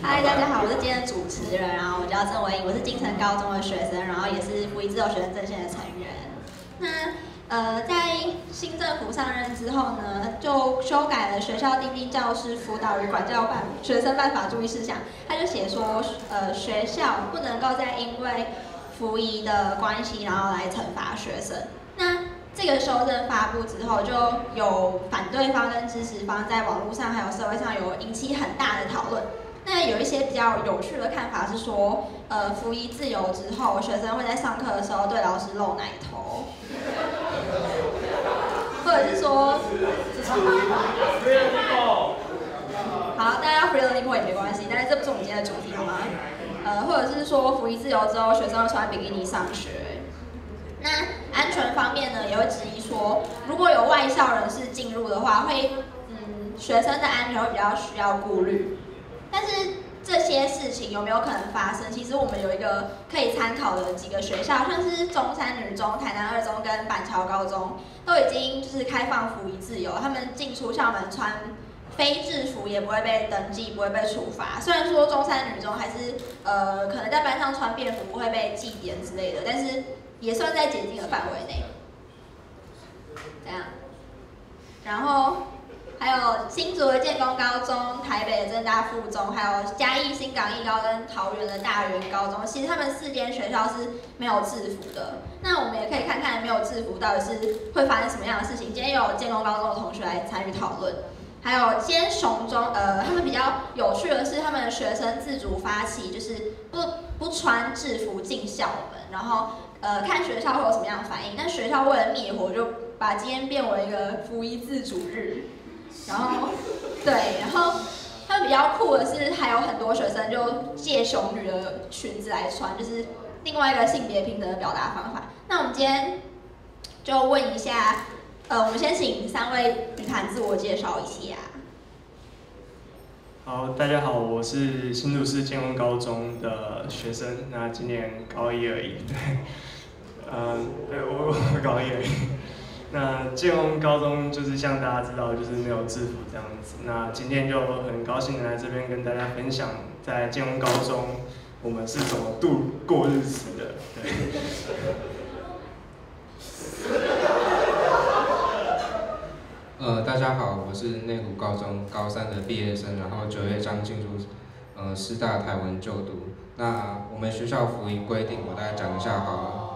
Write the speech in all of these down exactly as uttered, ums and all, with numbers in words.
嗨，大家好，我是今天的主持人，然后我叫郑维颖，我是金城高中的学生，然后也是福宜自由学生阵线的成员。那呃，在新政府上任之后呢，就修改了学校订定教师辅导与管教办学生办法注意事项，他就写说，呃，学校不能够再因为福宜的关系，然后来惩罚学生。那这个修正发布之后，就有反对方跟支持方在网络上还有社会上有引起很大的讨论。那有一些比较有趣的看法是说，呃，福宜自由之后，学生会在上课的时候对老师露奶头，或者是说，好，大家要 free the nipple 也没关系，但是这不是我们今天的主题，好吗？呃，或者是说福宜自由之后，学生会穿比基尼上学。那安全方面呢，也会质疑说，如果有外校人士进入的话，会，嗯，学生的安全会比较需要顾虑。但是这些事情有没有可能发生？其实我们有一个可以参考的几个学校，像是中山女中、台南二中跟板桥高中，都已经就是开放福宜自由，他们进出校门穿非制服也不会被登记，不会被处罚。虽然说中山女中还是呃可能在班上穿便服不会被记点之类的，但是也算在解禁的范围内。这样，然后。还有新竹的建工高中、台北的政大附中，还有嘉义新港艺高跟桃园的大园高中，其实他们四间学校是没有制服的。那我们也可以看看没有制服到底是会发生什么样的事情。今天有建工高中的同学来参与讨论，还有今天雄中，呃，他们比较有趣的是，他们的学生自主发起，就是不不穿制服进校门，然后呃看学校会有什么样的反应。但学校为了灭火，就把今天变为一个福宜自主日。然后，对，然后他们比较酷的是，还有很多学生就借雄女的裙子来穿，就是另外一个性别平等的表达方法。那我们今天就问一下，呃，我们先请三位女团自我介绍一下。 好，大家好，我是新竹市建工高中的学生，那今年高一而已，对，呃，对我我高一而已。那建工高中就是像大家知道，就是没有制服这样子。那今天就很高兴来这边跟大家分享，在建工高中我们是怎么度过日子的。对。 呃，大家好，我是内湖高中高三的毕业生，然后九月将进入呃师大台文就读。那我们学校福宜规定，我大概讲一下好了。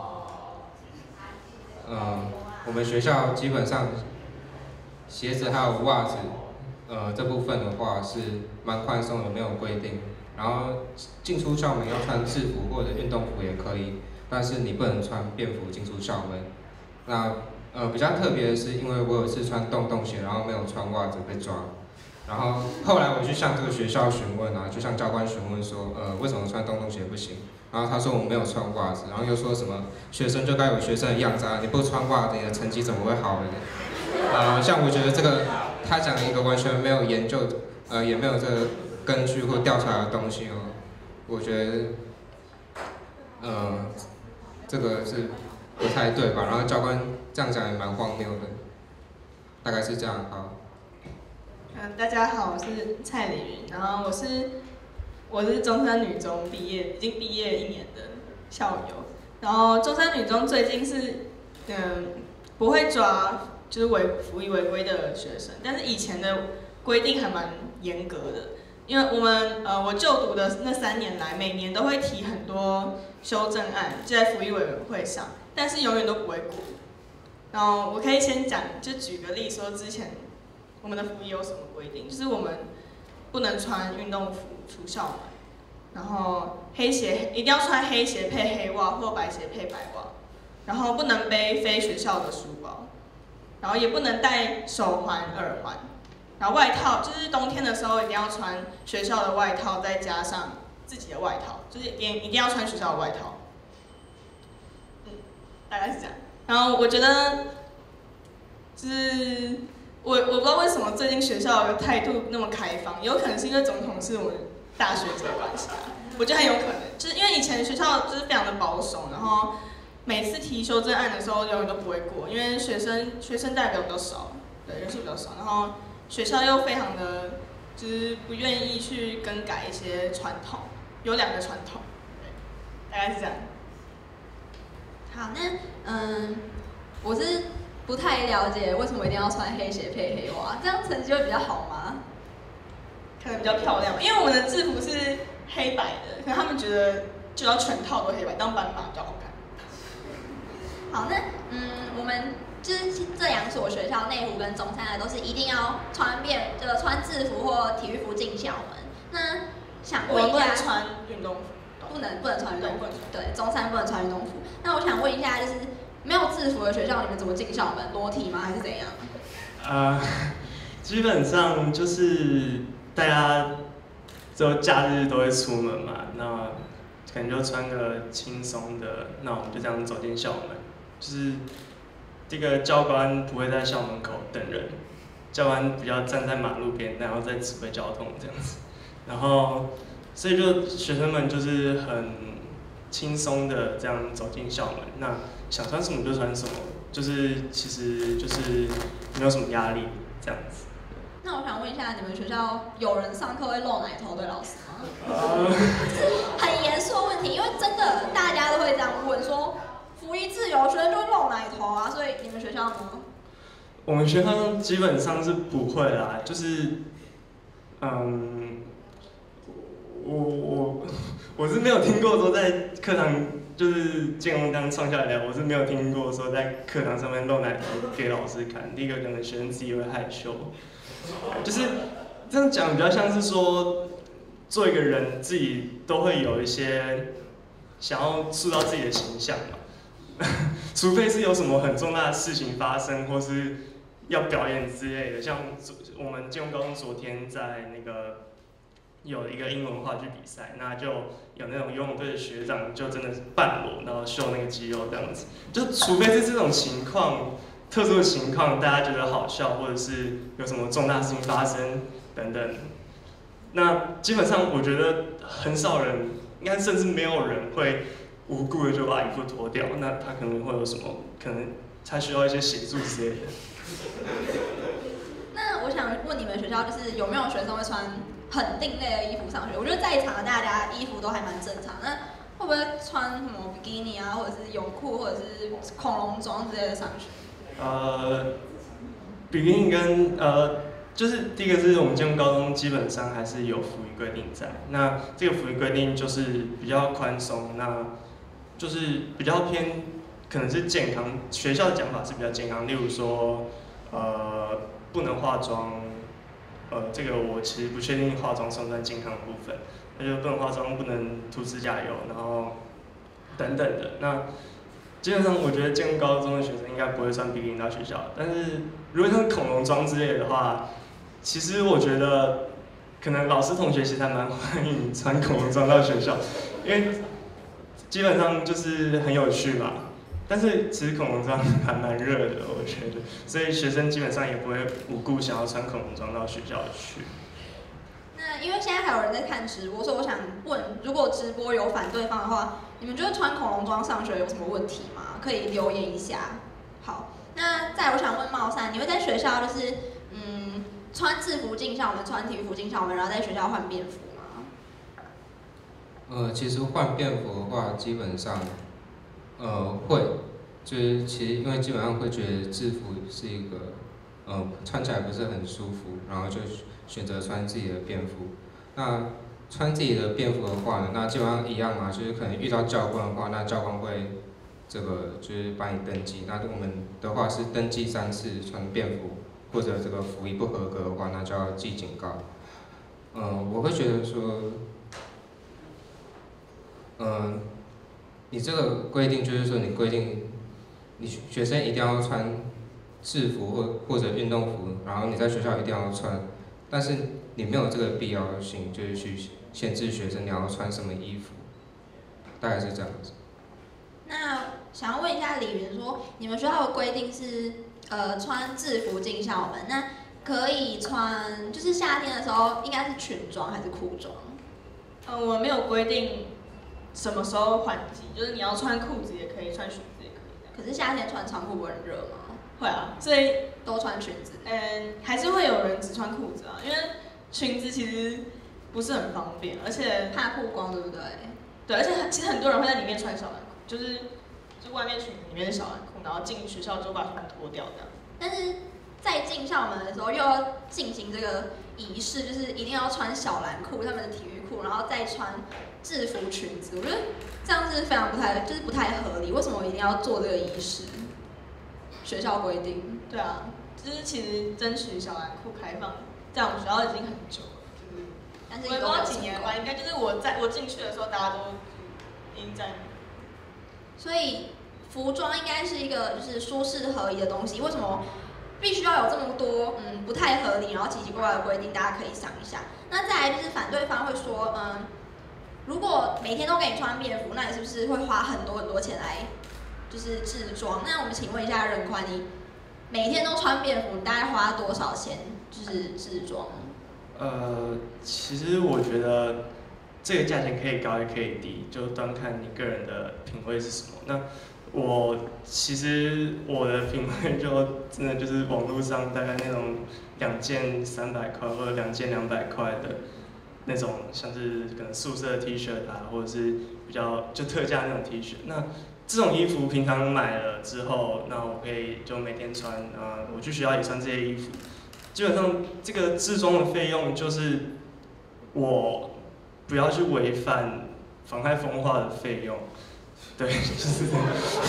嗯、呃。我们学校基本上鞋子还有袜子，呃这部分的话是蛮宽松的，没有规定。然后进出校门要穿制服或者运动服也可以，但是你不能穿便服进出校门。那呃比较特别的是，因为我有一次穿洞洞鞋，然后没有穿袜子被抓。然后后来我去向这个学校询问啊，就向教官询问说，呃为什么穿洞洞鞋不行？然后他说我没有穿袜子，然后又说什么学生就该有学生的样子啊，你不穿袜子，你的成绩怎么会好呢？呃，像我觉得这个他讲一个完全没有研究，呃，也没有这个根据或调查的东西哦，我觉得，呃，这个是不太对吧？然后教官这样讲也蛮荒谬的，大概是这样。好。 嗯，大家好，我是蔡李云，然后我是。我是中山女中毕业，已经毕业一年的校友。然后中山女中最近是，嗯，不会抓就是违服役违规的学生，但是以前的规定还蛮严格的。因为我们呃我就读的那三年来，每年都会提很多修正案，就在服役委员会上，但是永远都不会过。然后我可以先讲，就举个例说，之前我们的服役有什么规定，就是我们不能穿运动服出校门，然后黑鞋一定要穿黑鞋配黑袜或白鞋配白袜，然后不能背非学校的书包，然后也不能戴手环、耳环，然后外套就是冬天的时候一定要穿学校的外套，再加上自己的外套，就是一一定要穿学校的外套。嗯，大概是这样。然后我觉得，就是我我不知道为什么最近学校的态度那么开放，有可能是因为总统是我们大学这个关系啊，我觉得很有可能，就是因为以前学校就是非常的保守，然后每次提修正案的时候永远都不会过，因为学生学生代表比较少，对，人数比较少，然后学校又非常的就是不愿意去更改一些传统，有两个传统，大概是这样。 好，那嗯，我是不太了解为什么一定要穿黑鞋配黑袜，这样成绩会比较好吗？ 可能比较漂亮，因为我们的制服是黑白的，可是他们觉得就要全套都黑白，当斑马比较好看。 好，那嗯，我们就是这两所学校，内湖跟中山的都是一定要穿便这个穿制服或体育服进校门。那想我们问一下， 不能穿运动服， 不能不能穿运动服对不能， 对，中山不能穿运动服。那我想问一下，就是没有制服的学校，你们怎么进校门？裸体吗？还是怎样？ 呃，基本上就是大家只有假日都会出门嘛，那可能就穿个轻松的，那我们就这样走进校门。就是这个教官不会在校门口等人，教官比较站在马路边，然后在指挥交通这样子。然后，所以就学生们就是很轻松的这样走进校门，那想穿什么就穿什么，就是其实就是没有什么压力这样子。 那我想问一下，你们学校有人上课会露奶头对老师吗？ 呃， 是很严肃的问题，因为真的大家都会这样问说。服役自由，学生就露奶头啊，所以你们学校呢？ 我们学校基本上是不会啦，就是，嗯，我我我是没有听过说在课堂就是建工刚创下来，我是没有听过说在课堂上面露奶头给老师看。第一个可能学生自己会害羞，就是这样讲比较像是说，做一个人自己都会有一些想要塑造自己的形象嘛。除非是有什么很重大的事情发生，或是要表演之类的，像我们建工高中昨天在那个有一个英文话剧比赛，那就有那种游泳队的学长就真的是半裸，然后秀那个肌肉这样子。就除非是这种情况，特殊的情况，大家觉得好笑，或者是有什么重大事情发生等等，那基本上我觉得很少人，应该甚至没有人会。无故的就把衣服脱掉，那他可能会有什么？可能他需要一些协助之类的。 那我想问你们学校，就是有没有学生会穿很另类的衣服上学？我觉得在场的大家衣服都还蛮正常，那会不会穿什么比基尼啊，或者是泳裤，或者是恐龙装之类的上学？ 呃，比基尼跟呃，就是第一个是我们建工高中基本上还是有服役规定在，那这个服役规定就是比较宽松，那。就是比较偏，可能是健康，学校的讲法是比较健康，例如说，呃，不能化妆，呃，这个我其实不确定化妆算不算健康的部分，那就不能化妆，不能涂指甲油，然后等等的。那基本上我觉得建工高中的学生应该不会穿比基尼到学校，但是如果像恐龙装之类的话，其实我觉得可能老师同学其实还蛮欢迎穿恐龙装到学校，因为。基本上就是很有趣嘛，但是其实恐龙装还蛮热的，我觉得，所以学生基本上也不会无故想要穿恐龙装到学校去。 那因为现在还有人在看直播，所以我想问，如果直播有反对方的话，你们觉得穿恐龙装上学有什么问题吗？可以留言一下。好，那再我想问茂山，你会在学校就是嗯穿制服进校门，穿体育服进校门，然后在学校换便服？ 呃，其实换便服的话，基本上，呃，会，就是其实因为基本上会觉得制服是一个，呃，穿起来不是很舒服，然后就选择穿自己的便服。那穿自己的便服的话呢，那基本上一样嘛，就是可能遇到教官的话，那教官会这个就是帮你登记。那我们的话是登记三次穿便服，或者这个服役不合格的话，那就要记警告。嗯、呃，我会觉得说。嗯，你这个规定就是说，你规定你学生一定要穿制服或或者运动服，然后你在学校一定要穿，但是你没有这个必要性，就是去限制学生你要穿什么衣服，大概是这样子。 那想要问一下李云说，你们学校的规定是呃穿制服进校门，那可以穿就是夏天的时候应该是裙装还是裤装？ 嗯、呃，我没有规定。什么时候换季？就是你要穿裤子也可以，穿裙子也可以。 可是夏天穿长裤不会很热吗？ 会啊，所以都穿裙子。 嗯，还是会有人只穿裤子啊，因为裙子其实不是很方便，而且怕曝光，对不对？ 对，而且其实很多人会在里面穿小蓝裤，就是就外面裙子里面是小蓝裤，然后进学校之后把裙子脱掉这样。 但是在进校门的时候又要进行这个仪式，就是一定要穿小蓝裤，他们的体育裤，然后再穿制服裙子。我觉得这样是非常不太，就是不太合理。为什么一定要做这个仪式？学校规定。 对啊，就是其实争取小蓝裤开放，在我们学校已经很久了，就是但是我也不知道几年吧，应该就是我在我进去的时候，大家都已经在。 所以服装应该是一个就是舒适合宜的东西。为什么必须要有这么多嗯不太合理，然后奇奇怪怪的规定？大家可以想一下。那再来就是反对方会说，嗯，如果每天都给你穿便服，那你是不是会花很多很多钱来就是制装？那我们请问一下任宽，你每天都穿便服，你大概花多少钱就是制装？ 呃，其实我觉得这个价钱可以高也可以低，就端看你个人的品味是什么。那我其实我的品味就真的就是网络上大概那种两件三百块或者两件两百块的那种，像是可能宿舍的 T 恤啊，或者是比较就特价那种 T 恤。那这种衣服平常买了之后，那我可以就每天穿啊，我去学校也穿这些衣服。基本上这个制装的费用就是我不要去违反妨害风化的费用，对，就是这样。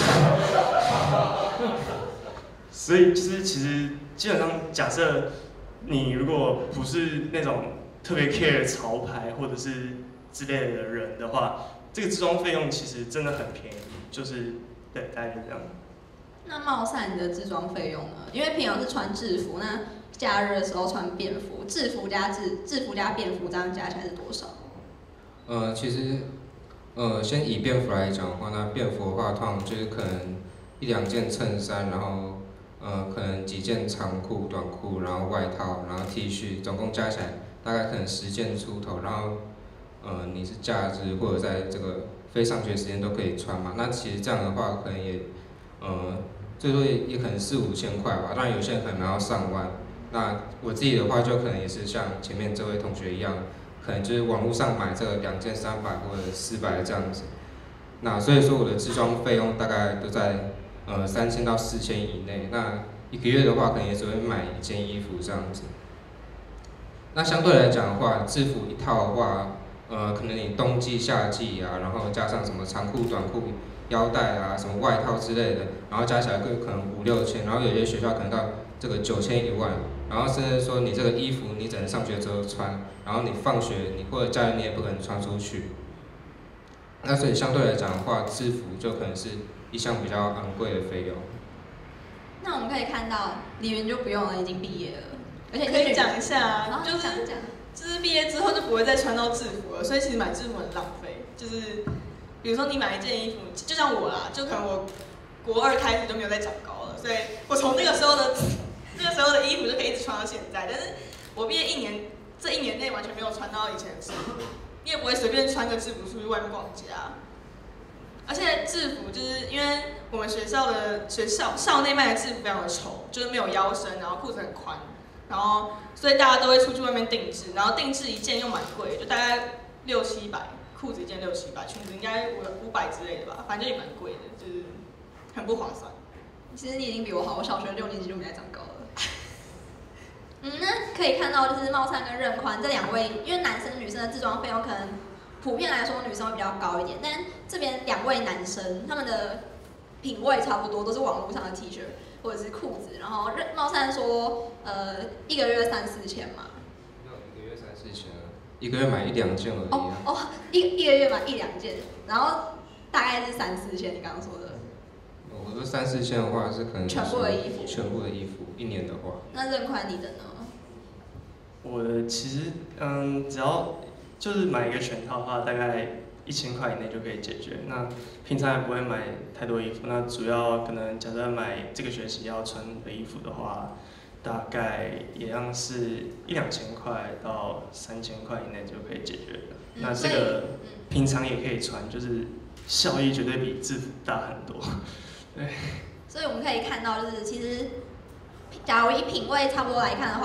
所以就是其实基本上假设你如果不是那种特别 care 潮牌或者是之类的人的话，这个制装费用其实真的很便宜，就是对，大概就这样。 那帽衫的制装费用呢？因为平常是穿制服，那假日的时候穿便服，制服加制制服加便服，这样加起来是多少？ 呃，其实，呃，先以便服来讲的话，那便服的话，通常就是可能一两件衬衫，然后呃，可能几件长裤、短裤，然后外套，然后 T 恤，总共加起来大概可能十件出头。然后，呃，你是假日或者在这个非上学时间都可以穿嘛？那其实这样的话，可能也，呃，最多也也可能四五千块吧。当然有些人可能要上万。那我自己的话，就可能也是像前面这位同学一样，可能就是网络上买这个两件三百或者四百这样子。那所以说我的制装费用大概都在呃三千到四千以内。那一个月的话，可能也只会买一件衣服这样子。那相对来讲的话，制服一套的话，呃，可能你冬季、夏季啊，然后加上什么长裤、短裤、腰带啊，什么外套之类的，然后加起来各可能五六千，然后有些学校可能到这个九千一万。然后甚至说你这个衣服你只能上学之后穿，然后你放学你或者假日你也不可能穿出去。那所以相对来讲的话，制服就可能是一项比较昂贵的费用。 那我们可以看到李云就不用了，已经毕业了，而且可以讲一下， 然后就是讲讲， 就是毕业之后就不会再穿到制服了，所以其实买制服很浪费。就是比如说你买一件衣服，就像我啦，就可能我国二开始就没有再长高了，所以我从那个时候的。那个时候的衣服就可以一直穿到现在，但是我毕业一年，这一年内完全没有穿到以前的制服，你也不会随便穿个制服出去外面逛街啊。而且制服就是因为我们学校的学校校内卖的制服非常的丑，就是没有腰身，然后裤子很宽，然后所以大家都会出去外面定制，然后定制一件又蛮贵，就大概六七百，裤子一件六七百，裙子应该五五百之类的吧，反正也蛮贵的，就是很不划算。 其实你已经比我好，我小学六年级就没再长高了。嗯，那可以看到就是茂灿跟任宽这两位，因为男生女生的制装费用可能普遍来说女生会比较高一点，但这边两位男生他们的品味差不多，都是网络上的 T 恤或者是裤子。然后任茂灿说，呃，一个月三四千嘛。 没有一个月三四千啊，一个月买一两件而已、啊。 哦哦，一一个月买一两件，然后大概是三四千，你刚刚说的。 我说三四千的话是可能全部的衣服， 全部的衣服，一年的话。 那任宽你的呢？ 我的其实嗯，只要就是买一个全套的话，大概一千块以内就可以解决。那平常也不会买太多衣服，那主要可能假设买这个学期要穿的衣服的话，大概也像是一两千块到三千块以内就可以解决的。 嗯、 那这个平常也可以穿，就是效益绝对比制服大很多。 对，所以我们可以看到，就是其实，假如以品味差不多来看的话，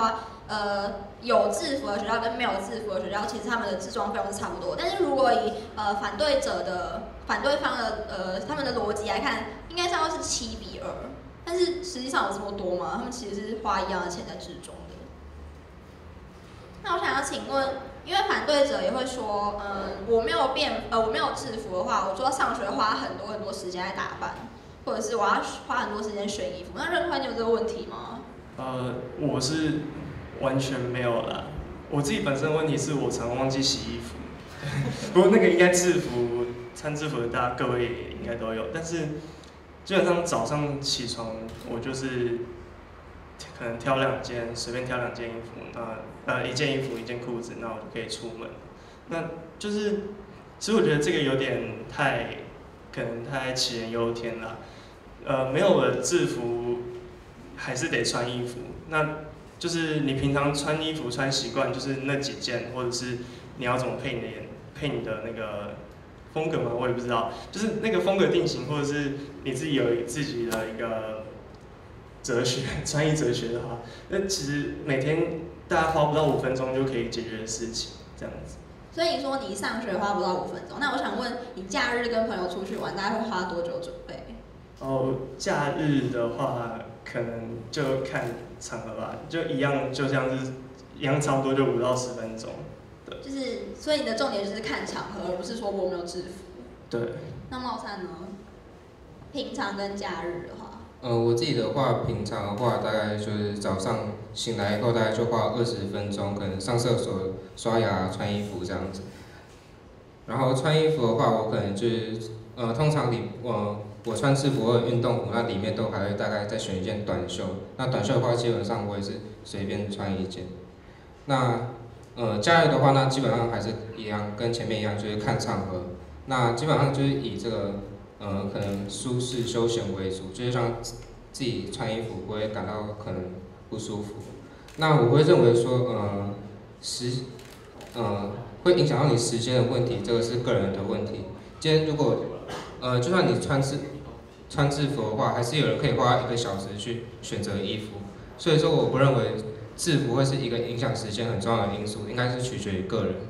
呃有制服的学校跟没有制服的学校，其实他们的自装费用是差不多。但是如果以呃反对者的反对方的呃他们的逻辑来看，应该是要是七比二。但是实际上有这么多吗？他们其实是花一样的钱在制装的。那我想要请问，因为反对者也会说，嗯，我没有变，呃，我没有制服的话，我就要上学花很多很多时间来打扮，或者是我要花很多时间选衣服。那任宽，你有这个问题吗？ 呃，我是完全没有啦。我自己本身的问题是我常忘记洗衣服，不过那个应该制服穿制服的大家各位也应该都有，但是基本上早上起床我就是可能挑两件，随便挑两件衣服，那呃一件衣服一件裤子，那我就可以出门。那就是其实我觉得这个有点太可能太杞人忧天了。呃，没有了制服，还是得穿衣服。那就是你平常穿衣服穿习惯，就是那几件，或者是你要怎么配你的颜配你的那个风格嘛，我也不知道。就是那个风格定型，或者是你自己有自己的一个哲学、穿衣哲学的话，那其实每天大家花不到五分钟就可以解决的事情，这样子。 所以你说你上学花不到五分钟，那我想问你，假日跟朋友出去玩，大概会花多久准备？ 哦，假日的话，可能就看场合吧，就一样，就像是一样，差不多就五到十分钟。对。 就是，所以你的重点就是看场合，而不是说我没有制服。 对。 那茂善呢？平常跟假日的话？ 呃，我自己的话，平常的话，大概就是早上醒来以后，大概就花二十分钟，可能上厕所、刷牙、穿衣服这样子。然后穿衣服的话，我可能就是呃，通常里呃。我穿制服或者运动服，那里面都还会大概再选一件短袖。那短袖的话，基本上我也是随便穿一件。那呃假日的话，那基本上还是一样，跟前面一样，就是看场合。那基本上就是以这个呃可能舒适休闲为主，就是让自己穿衣服不会感到可能不舒服。那我会认为说，呃时呃会影响到你时间的问题，这个是个人的问题。今天如果呃就算你穿制穿制服的话，还是有人可以花一个小时去选择衣服，所以说我不认为制服会是一个影响时间很重要的因素，应该是取决于个人。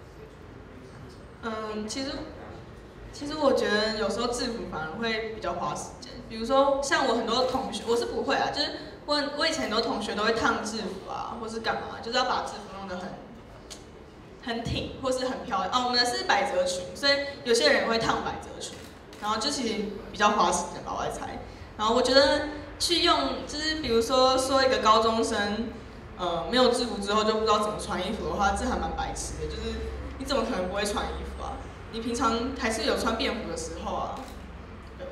嗯，其实其实我觉得有时候制服反而会比较花时间，比如说像我很多同学，我是不会啊，就是我我以前很多同学都会烫制服啊，或是干嘛，就是要把制服弄得很很挺，或是很漂亮。哦，我们的是百褶裙，所以有些人会烫百褶裙。然后就其实比较花时间吧，我来猜。然后我觉得去用，就是比如说说一个高中生，呃，没有制服之后就不知道怎么穿衣服的话，这还蛮白痴的。就是你怎么可能不会穿衣服啊？你平常还是有穿便服的时候啊。对。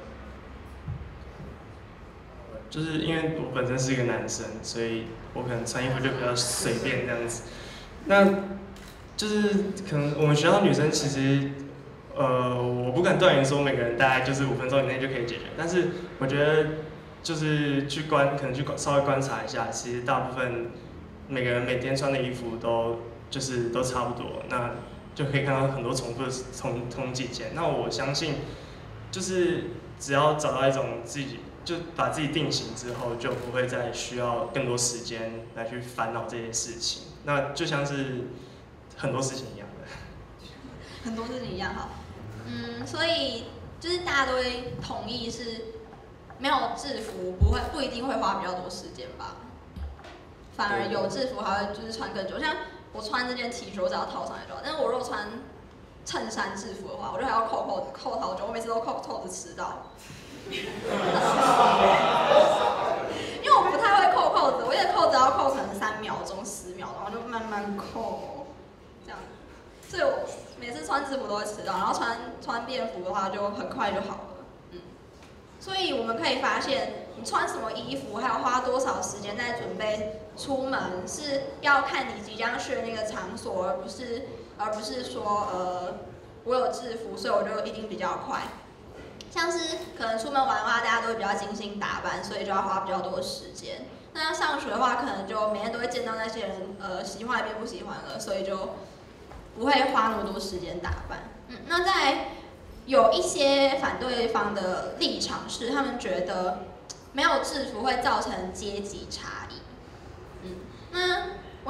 就是因为我本身是一个男生，所以我可能穿衣服就比较随便这样子。那就是可能我们学校女生其实。呃，我不敢断言说每个人大概就是五分钟以内就可以解决，但是我觉得就是去观，可能去稍微观察一下，其实大部分每个人每天穿的衣服都就是都差不多，那就可以看到很多重复的同同几件。那我相信，就是只要找到一种自己就把自己定型之后，就不会再需要更多时间来去烦恼这些事情。那就像是很多事情一样的。 很多事情一样好。嗯，所以就是大家都会同意是没有制服不会不一定会花比较多时间吧，反而有制服还会就是穿更久。像我穿这件 T 恤，我只要套上来就好。但是我如果穿衬衫制服的话，我就还要扣扣扣好久，我每次都扣扣子迟到。因为我不太会扣扣子，我一个扣子要扣可能三秒钟、十秒，然后就慢慢扣，这样。所以我每次穿制服都会迟到，然后穿穿便服的话就很快就好了。嗯，所以我们可以发现，你穿什么衣服，还有花多少时间在准备出门，是要看你即将去的那个场所，而不是而不是说呃我有制服，所以我就一定比较快。像是可能出门玩的话，大家都会比较精心打扮，所以就要花比较多的时间。那上学的话，可能就每天都会见到那些人，呃，喜欢也变不喜欢了，所以就不会花那么多时间打扮。嗯，那在有一些反对方的立场是，他们觉得没有制服会造成阶级差异。嗯，那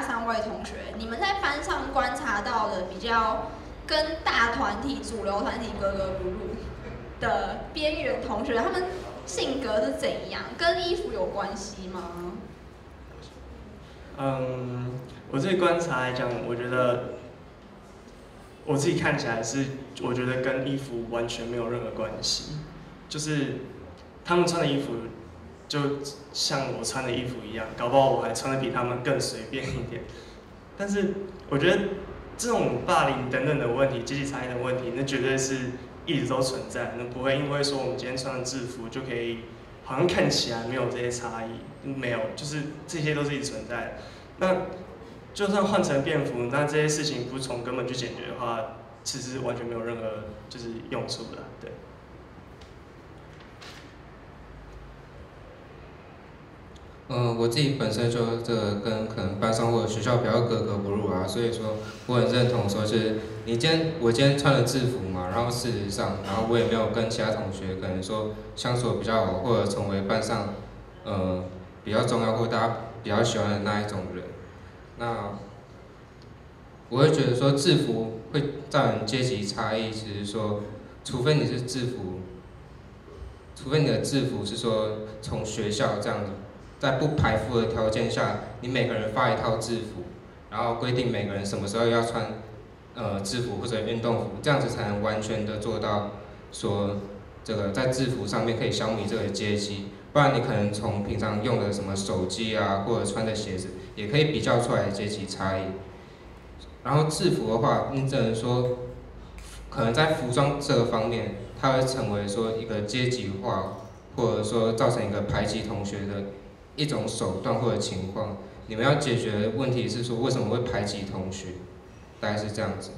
下三位同学，你们在班上观察到的比较跟大团体、主流团体格格不入的边缘同学，他们性格是怎样？跟衣服有关系吗？ 嗯，我自己观察来讲，我觉得我自己看起来是，我觉得跟衣服完全没有任何关系，就是他们穿的衣服就像我穿的衣服一样，搞不好我还穿的比他们更随便一点。但是我觉得这种霸凌等等的问题、阶级差异的问题，那绝对是一直都存在，那不会因为说我们今天穿的制服就可以，好像看起来没有这些差异，没有，就是这些都是一直存在的。那就算换成便服，那这些事情不从根本去解决的话，其实完全没有任何就是用处的，对。 嗯，我自己本身就这个跟可能班上或者学校比较格格不入啊，所以说我很认同说，就是你今天我今天穿了制服嘛，然后事实上，然后我也没有跟其他同学可能说相处比较好，或者成为班上呃比较重要或大家比较喜欢的那一种人。那我会觉得说制服会造成阶级差异，其实说除非你是制服，除非你的制服是说从学校这样子。在不排富的条件下，你每个人发一套制服，然后规定每个人什么时候要穿，呃，制服或者运动服，这样子才能完全的做到说这个在制服上面可以消弭这个阶级。不然你可能从平常用的什么手机啊，或者穿的鞋子，也可以比较出来阶级差异。然后制服的话，你只能说，可能在服装这个方面，它会成为说一个阶级化，或者说造成一个排挤同学的。一种手段或者情况，你们要解决的问题是说为什么会排挤同学，大概是这样子。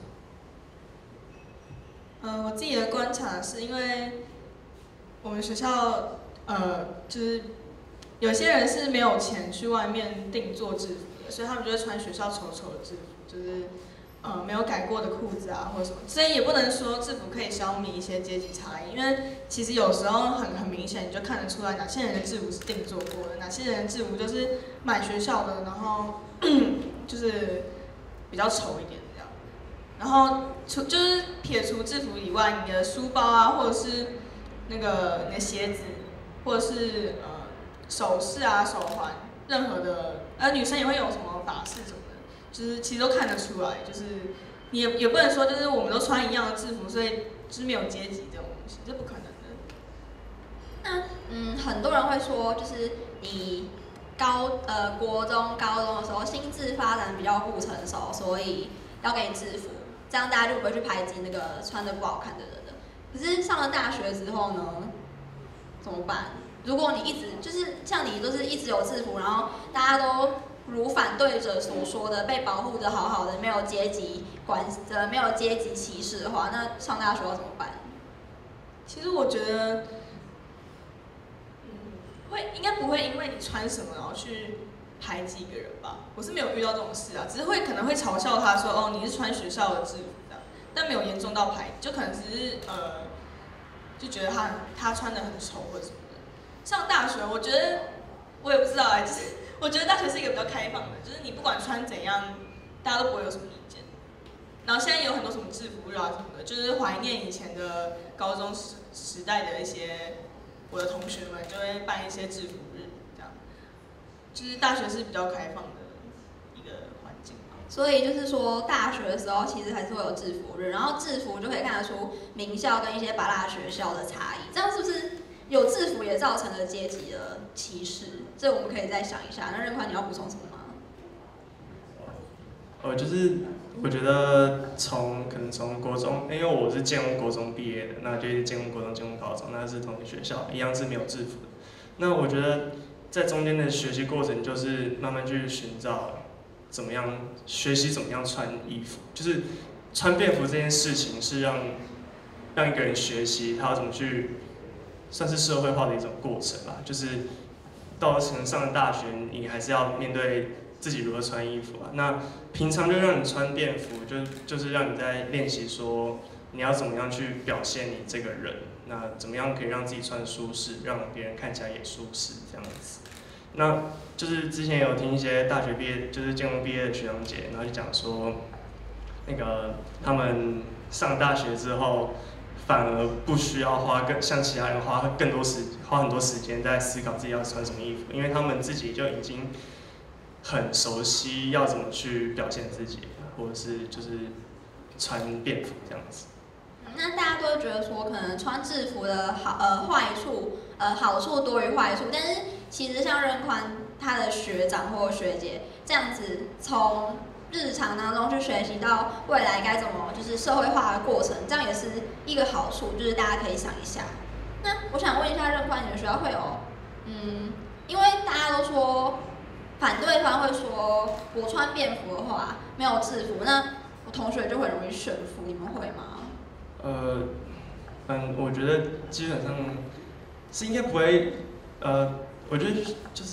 嗯、呃，我自己的观察是因为我们学校呃就是有些人是没有钱去外面定做制服的，所以他们就会穿学校丑丑的制服，就是呃没有改过的裤子啊或者什么。所以也不能说制服可以消弭一些阶级差异，因为其实有时候很很明显你就看得出来哪些人的制服是定做过的，哪些人的制服就是买学校的，然后就是比较丑一点这样。然后除就是撇除制服以外，你的书包啊，或者是那个你的鞋子，或者是呃首饰啊、手环，任何的，呃女生也会有什么发饰什么的，就是其实都看得出来，就是你也也不能说就是我们都穿一样的制服，所以就是没有阶级这种东西，这不可能的。 那嗯，很多人会说，就是你高呃国中、高中的时候心智发展比较不成熟，所以要给你制服，这样大家就不会去排挤那个穿得不好看的人了。可是上了大学之后呢，怎么办？如果你一直就是像你都是一直有制服，然后大家都如反对者所说的被保护的好好的，没有阶级关呃没有阶级歧视的话，那上大学要怎么办？ 其实我觉得，嗯，会应该不会因为你穿什么然后去排挤一个人吧？我是没有遇到这种事啊，只是会可能会嘲笑他说，哦，你是穿学校的制服的，但没有严重到排，就可能只是呃，就觉得他他穿的很丑或者什么的。上大学，我觉得我也不知道哎、欸，就是我觉得大学是一个比较开放的，就是你不管穿怎样，大家都不会有什么意见。然后现在也有很多什么制服日啊什么的，就是怀念以前的高中时时代的一些我的同学们，就会办一些制服日，这样。就是大学是比较开放的一个环境吧。 所以就是说，大学的时候其实还是会有制服日，然后制服就可以看得出名校跟一些拔大学校的差异。这样是不是有制服也造成了阶级的歧视？这我们可以再想一下。那任宽，你要补充什么吗？ 呃，就是我觉得从可能从国中，因为我是建工国中毕业的，那就是建工国中、建工高中，那是同一个学校，一样是没有制服的。那我觉得在中间的学习过程，就是慢慢去寻找怎么样学习怎么样穿衣服，就是穿便服这件事情是让让一个人学习他要怎么去，算是社会化的一种过程吧。就是到可能上了大学，你还是要面对自己如何穿衣服啊。那平常就让你穿便服，就就是让你在练习说你要怎么样去表现你这个人，那怎么样可以让自己穿舒适，让别人看起来也舒适这样子。 那就是之前有听一些大学毕业，就是建工毕业的学长姐，然后就讲说，那个他们上大学之后，反而不需要花更像其他人花更多时花很多时间在思考自己要穿什么衣服，因为他们自己就已经很熟悉要怎么去表现自己，或者是就是穿便服这样子。 那大家都会觉得说，可能穿制服的好呃坏处，呃好处多于坏处，但是其实像任宽他的学长或学姐这样子，从日常当中去学习到未来该怎么就是社会化的过程，这样也是一个好处，就是大家可以想一下。那我想问一下任宽，你们学校会有嗯，因为大家都说反对方会说我穿便服的话没有制服，那我同学就会容易炫富，你们会吗？ 呃，嗯，我觉得基本上是应该不会，呃，我觉得就是，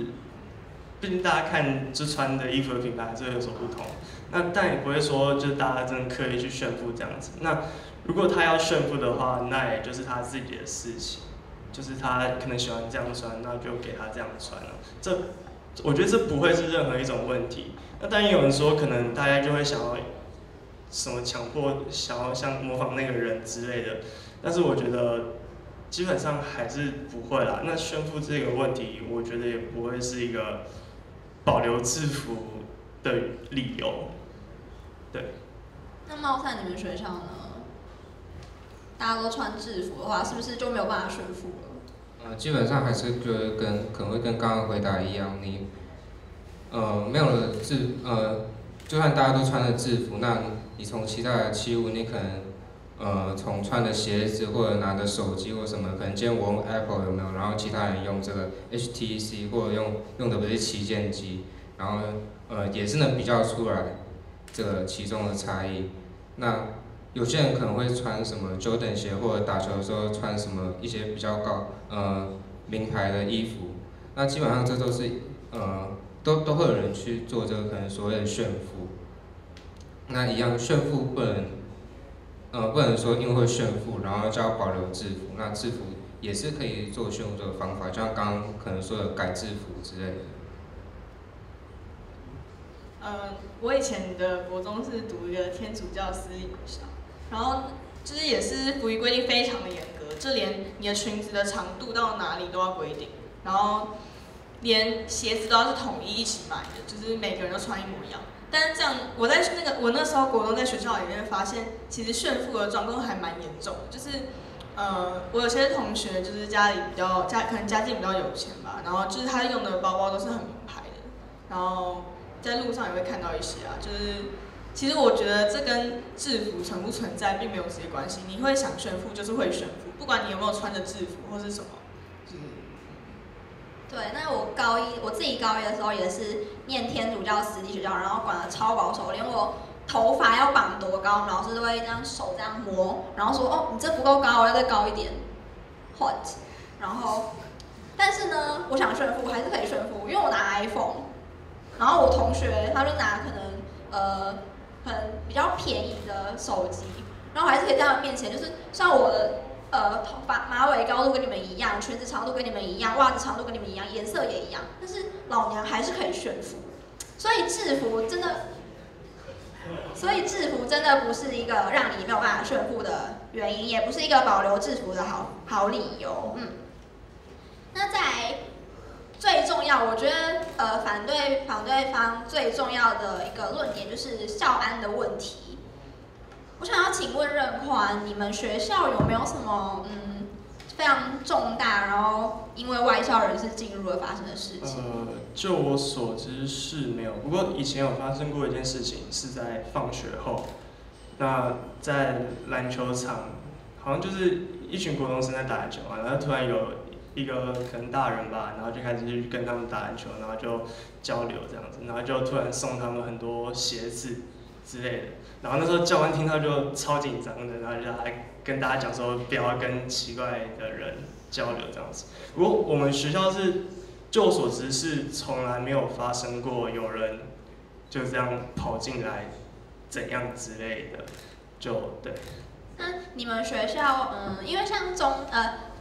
毕竟大家看就穿的衣服的品牌还是会有所不同，那但也不会说就是大家真的刻意去炫富这样子。那如果他要炫富的话，那也就是他自己的事情，就是他可能喜欢这样穿，那就给他这样穿了。这我觉得这不会是任何一种问题。那当然有人说，可能大家就会想要。什么强迫想要像模仿那个人之类的，但是我觉得基本上还是不会啦。那炫富这个问题，我觉得也不会是一个保留制服的理由。对。 那茂善你们学校呢？大家都穿制服的话，是不是就没有办法炫富了？ 呃，基本上还是觉得跟可能会跟刚刚回答一样，你呃没有了制呃，就算大家都穿了制服，那你从其他的器物，你可能，呃，从穿的鞋子或者拿的手机或什么，可能今天我用 Apple 有没有，然后其他人用这个 H T C 或者用用的不是旗舰机，然后呃也是能比较出来这个其中的差异。那有些人可能会穿什么 Jordan 鞋，或者打球的时候穿什么一些比较高呃名牌的衣服，那基本上这都是呃都都会有人去做这个可能所谓的炫富。那一样，炫富不能，呃，不能说因为会炫富，然后就要保留制服。那制服也是可以做炫富这个方法，就像刚刚可能说的改制服之类的。 呃，我以前的国中是读一个天主教私立学校，然后就是也是服役规定非常的严格，就连你的裙子的长度到哪里都要规定，然后连鞋子都要是统一一起买的，就是每个人都穿一模一样。但是这样，我在那个我那时候国中在学校里面发现，其实炫富的状况还蛮严重的。就是，呃，我有些同学就是家里比较家可能家境比较有钱吧，然后就是他用的包包都是很名牌的，然后在路上也会看到一些啊。就是其实我觉得这跟制服存不存在并没有直接关系，你会想炫富就是会炫富，不管你有没有穿着制服或是什么。 对，那我高一我自己高一的时候也是念天主教私立学校，然后管得超保守，连我头发要绑多高，老师都会这样手这样摸，然后说哦你这不够高，要再高一点 ，what？ 然后，但是呢，我想炫富还是可以炫富，因为我拿 iPhone， 然后我同学他就拿可能呃很比较便宜的手机，然后还是可以在他们面前就是像我的。呃，头发马尾高度跟你们一样，裙子长度跟你们一样，袜子长度跟你们一样，颜色也一样，但是老娘还是可以炫富，所以制服真的，所以制服真的不是一个让你没有办法炫富的原因，也不是一个保留制服的好好理由。嗯，那在最重要，我觉得呃反对反对方最重要的一个论点就是校安的问题。我想要请问任宽，你们学校有没有什么嗯非常重大，然后因为外校人士进入而发生的事情？ 呃，就我所知是没有，不过以前有发生过一件事情，是在放学后，那在篮球场，好像就是一群国中生在打篮球嘛，然后突然有一个可能大人吧，然后就开始去跟他们打篮球，然后就交流这样子，然后就突然送他们很多鞋子之类的。然后那时候教官听到就超紧张的，然后就还跟大家讲说不要跟奇怪的人交流这样子。不过我们学校是，就我所知是从来没有发生过有人就这样跑进来怎样之类的，就对。 那你们学校，嗯，因为像中呃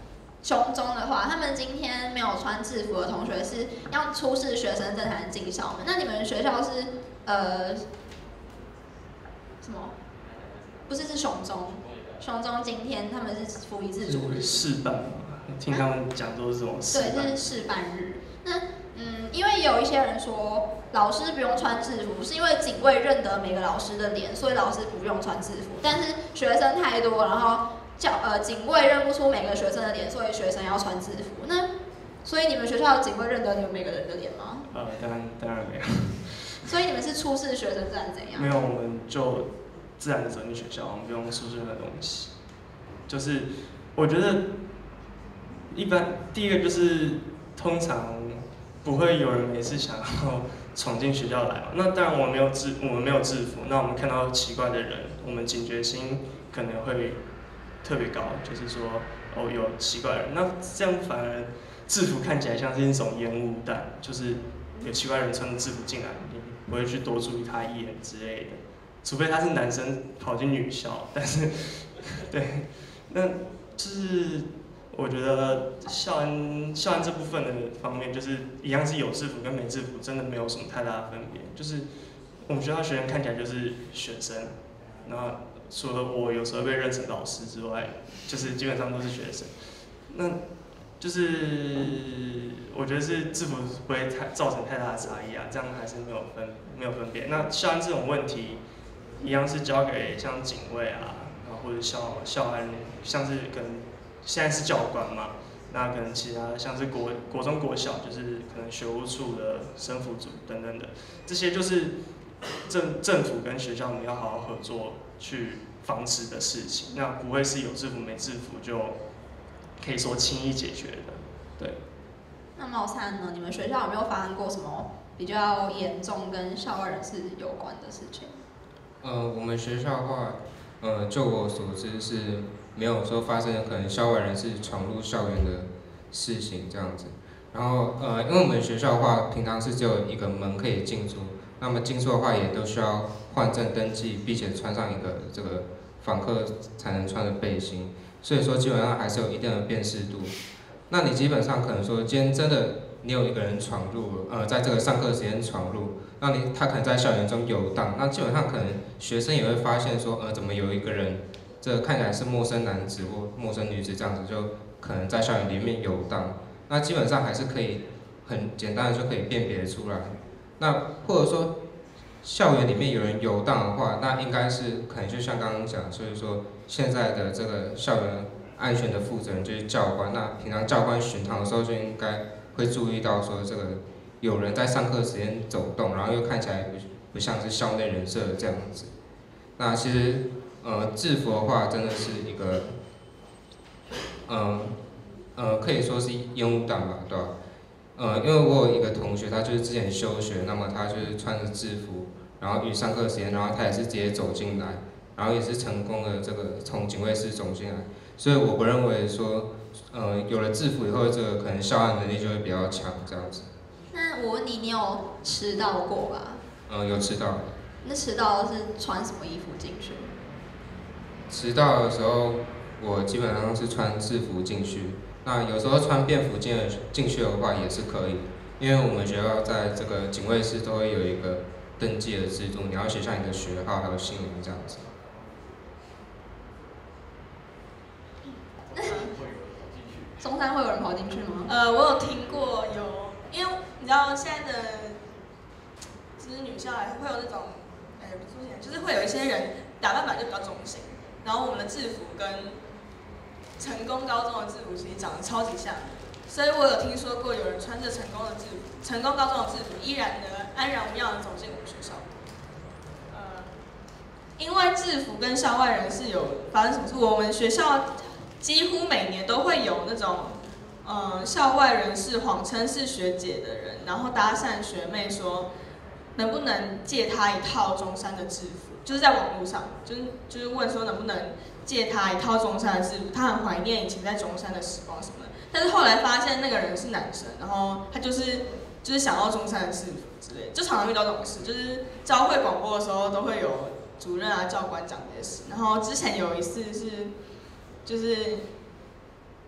雄中的话，他们今天没有穿制服的同学是要出示学生证才能进校门。那你们学校是呃什么？不是是雄中，雄中今天他们是服仪自主日。 试办嘛，听他们讲都是这种试办。 对，是试办日。那嗯，因为有一些人说老师不用穿制服，是因为警卫认得每个老师的脸，所以老师不用穿制服。但是学生太多，然后教呃警卫认不出每个学生的脸，所以学生要穿制服。那所以你们学校的警卫认得你们每个人的脸吗？ 呃，当然当然没有。 所以你们是出示学生证怎样？ 没有，我们就自然的走进学校，我们不用出示任何东西。就是我觉得一般第一个就是通常不会有人每次想要闯进学校来嘛。那当然我们没有制我们没有制服，那我们看到奇怪的人，我们警觉心可能会特别高，就是说哦有奇怪的人，那这样反而制服看起来像是一种烟雾弹，就是有奇怪的人穿着制服进来，你不会去多注意他一眼之类的，除非他是男生跑进女校，但是对，那就是我觉得校安校安这部分的方面，就是一样是有制服跟没制服，真的没有什么太大的分别。就是我们学校学生看起来就是学生，然后除了我有时候被认成老师之外，就是基本上都是学生。那就是我觉得是制服不会太造成太大的差异啊，这样还是没有分没有分别。那校安这种问题，一样是交给像警卫啊，然后或者校校安，像是可能现在是教官嘛，那可能其他像是国国中国小，就是可能学务处的生辅组等等的，这些就是政政府跟学校们要好好合作去防止的事情，那不会是有制服没制服就可以说轻易解决的，对。 那茂灿呢？你们学校有没有发生过什么比较严重跟校外人士有关的事情？ 呃，我们学校的话，呃，就我所知是没有说发生可能校外人士闯入校园的事情这样子。然后呃，因为我们学校的话，平常是只有一个门可以进出，那么进出的话也都需要换证登记，并且穿上一个这个访客才能穿的背心，所以说基本上还是有一定的辨识度。那你基本上可能说，今天真的你有一个人闯入，呃，在这个上课时间闯入，那你他可能在校园中游荡，那基本上可能学生也会发现说，呃，怎么有一个人，这看起来是陌生男子或陌生女子这样子，就可能在校园里面游荡，那基本上还是可以很简单的就可以辨别出来。那或者说校园里面有人游荡的话，那应该是可能就像刚刚讲，所以说现在的这个校园安全的负责人就是教官，那平常教官巡堂的时候就应该会注意到说这个有人在上课时间走动，然后又看起来不不像是校内人设这样子。那其实呃制服的话真的是一个，呃呃可以说是烟雾弹吧，对吧？呃，因为我有一个同学，他就是之前休学，那么他就是穿着制服，然后与上课时间，然后他也是直接走进来，然后也是成功的这个从警卫室走进来，所以我不认为说，呃，有了制服以后，这个可能校安能力就会比较强这样子。 那我问你，你有迟到过吧？ 呃，有迟到。 那迟到是穿什么衣服进去？ 迟到的时候，我基本上是穿制服进去。那有时候穿便服进进去的话也是可以，因为我们学校在这个警卫室都会有一个登记的制度，你要写下你的学号还有姓名这样子。 中山会有人跑进去吗？ 呃，我有听过有，因为你知道现在的，就是女校还是会有那种，哎，不是说就是会有一些人打扮本来就比较中性，然后我们的制服跟成功高中的制服其实长得超级像，所以我有听说过有人穿着成功的制服，成功高中的制服，依然的安然无恙的走进我们学校。呃，因为制服跟校外人士有发生什么事，我们学校几乎每年都会有那种，呃，校外人士谎称是学姐的人，然后搭讪学妹说，能不能借她一套中山的制服，就是在网络上，就是就是问说能不能借她一套中山的制服，她很怀念以前在中山的时光什么的。但是后来发现那个人是男生，然后他就是就是想要中山的制服之类的，就常常遇到这种事，就是朝会广播的时候都会有主任啊、教官讲这些事。然后之前有一次是，就是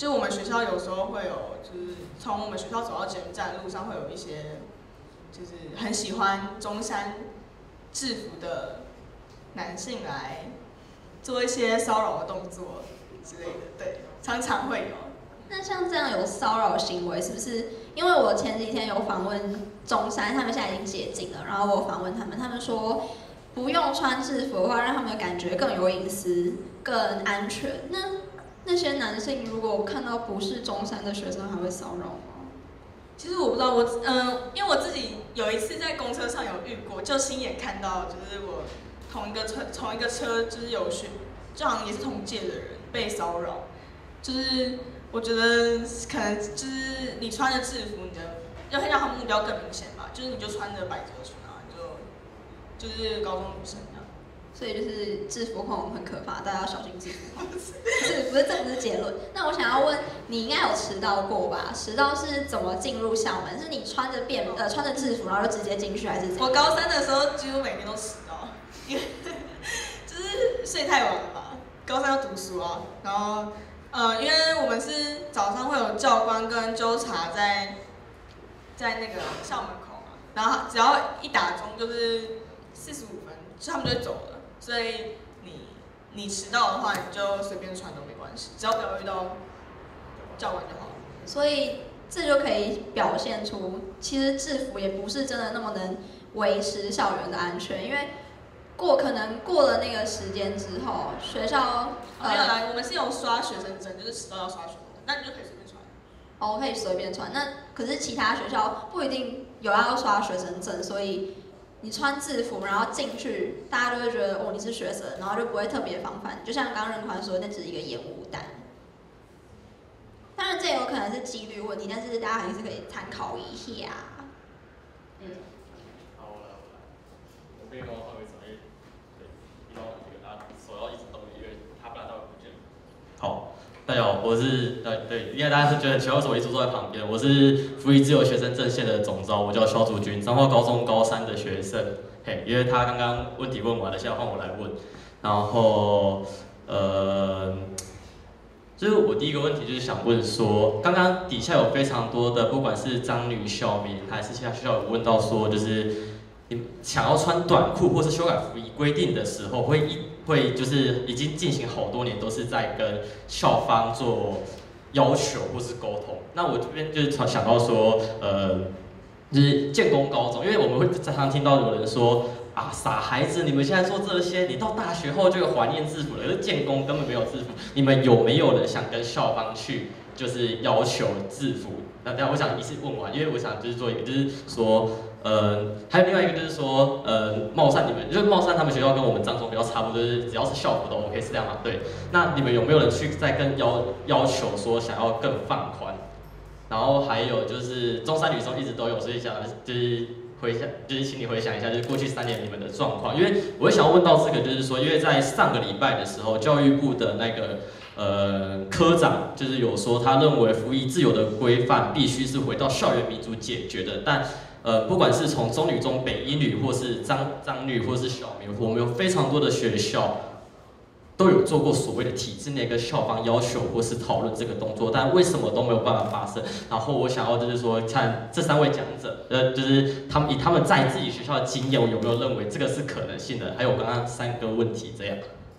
就我们学校有时候会有，就是从我们学校走到捷运站的路上会有一些，就是很喜欢中山制服的男性来做一些骚扰的动作之类的，对，常常会有。 那像这样有骚扰行为，是不是？因为我前几天有访问中山，他们现在已经解禁了，然后我访问他们，他们说不用穿制服的话，让他们感觉更有隐私、更安全。那那些男性如果看到不是中山的学生，还会骚扰吗？ 其实我不知道，我嗯、呃，因为我自己有一次在公车上有遇过，就亲眼看到，就是我同一个车同一个车就是有学，就好像也是同届的人被骚扰，就是我觉得可能就是你穿着制服，你的要让他们目标更明显吧，就是你就穿着百褶裙啊，你就就是高中女生这样。 所以就是制服控很可怕，大家要小心制服控。不是，不是，这不是结论。那我想要问，你应该有迟到过吧？迟到是怎么进入校门？是你穿着便呃穿着制服，然后就直接进去，还是怎样？ 我高三的时候几乎每天都迟到，因为就是睡太晚了吧。高三要读书啊，然后呃，因为我们是早上会有教官跟纠察在在那个校门口嘛，然后只要一打钟就是四十五分，就他们就会走了。所以你你迟到的话，你就随便穿都没关系，只要不要遇到教官就好了。 所以这就可以表现出，其实制服也不是真的那么能维持校园的安全，因为过可能过了那个时间之后，学校、 呃、没有啦，我们是有刷学生证，就是迟到要刷学生证，那你就可以随便穿。 哦，可以随便穿。那可是其他学校不一定有要刷学生证，所以你穿制服然后进去，大家就会觉得哦你是学生，然后就不会特别防范。就像刚刚任宽说，那只是一个烟雾弹。当然这有可能是几率问题，但是大家还是可以参考一下。嗯。 好，我来，我来。我可以帮我换位置，因为对，你帮我这个啊，手要一直动，因为他不然他会不见。好，大家好，我是呃对，应该大家是觉得奇怪，为什么一直坐在旁边？我是福利自由学生阵线的总召，我叫肖竹君，彰化高中高三的学生。嘿，因为他刚刚问题问完了，现在换我来问。然后呃。就是我第一个问题就是想问说，刚刚底下有非常多的，不管是彰女校民还是其他学校有问到说，就是你想要穿短裤或是修改服仪规定的时候，会一会就是已经进行好多年，都是在跟校方做要求或是沟通。那我这边就是想到说，呃，就是建工高中，因为我们会常常听到有人说。啊，傻孩子！你们现在做这些，你到大学后就有怀念制服了。可是建工根本没有制服，你们有没有人想跟校方去，就是要求制服？那等下我想一次问完，因为我想就是做一个，就是说，呃，还有另外一个就是说，呃，茂善你们，就是茂善他们学校跟我们彰中比较差不多，就是只要是校服都 OK， 是这样吗？对。那你们有没有人去再跟要要求说想要更放宽？然后还有就是中山女中一直都有，所以想就是。回想就是请你回想一下，就是过去三年你们的状况，因为我想要问到这个，就是说，因为在上个礼拜的时候，教育部的那个呃科长就是有说，他认为服役自由的规范必须是回到校园民主解决的，但呃不管是从中女中、北一女，或是彰彰女，或是小民，我们有非常多的学校。都有做过所谓的体制内跟校方要求或是讨论这个动作，但为什么都没有办法发生？然后我想要就是说，看这三位讲者，呃，就是他们以他们在自己学校的经验，有没有认为这个是可能性的？还有刚刚三个问题这样。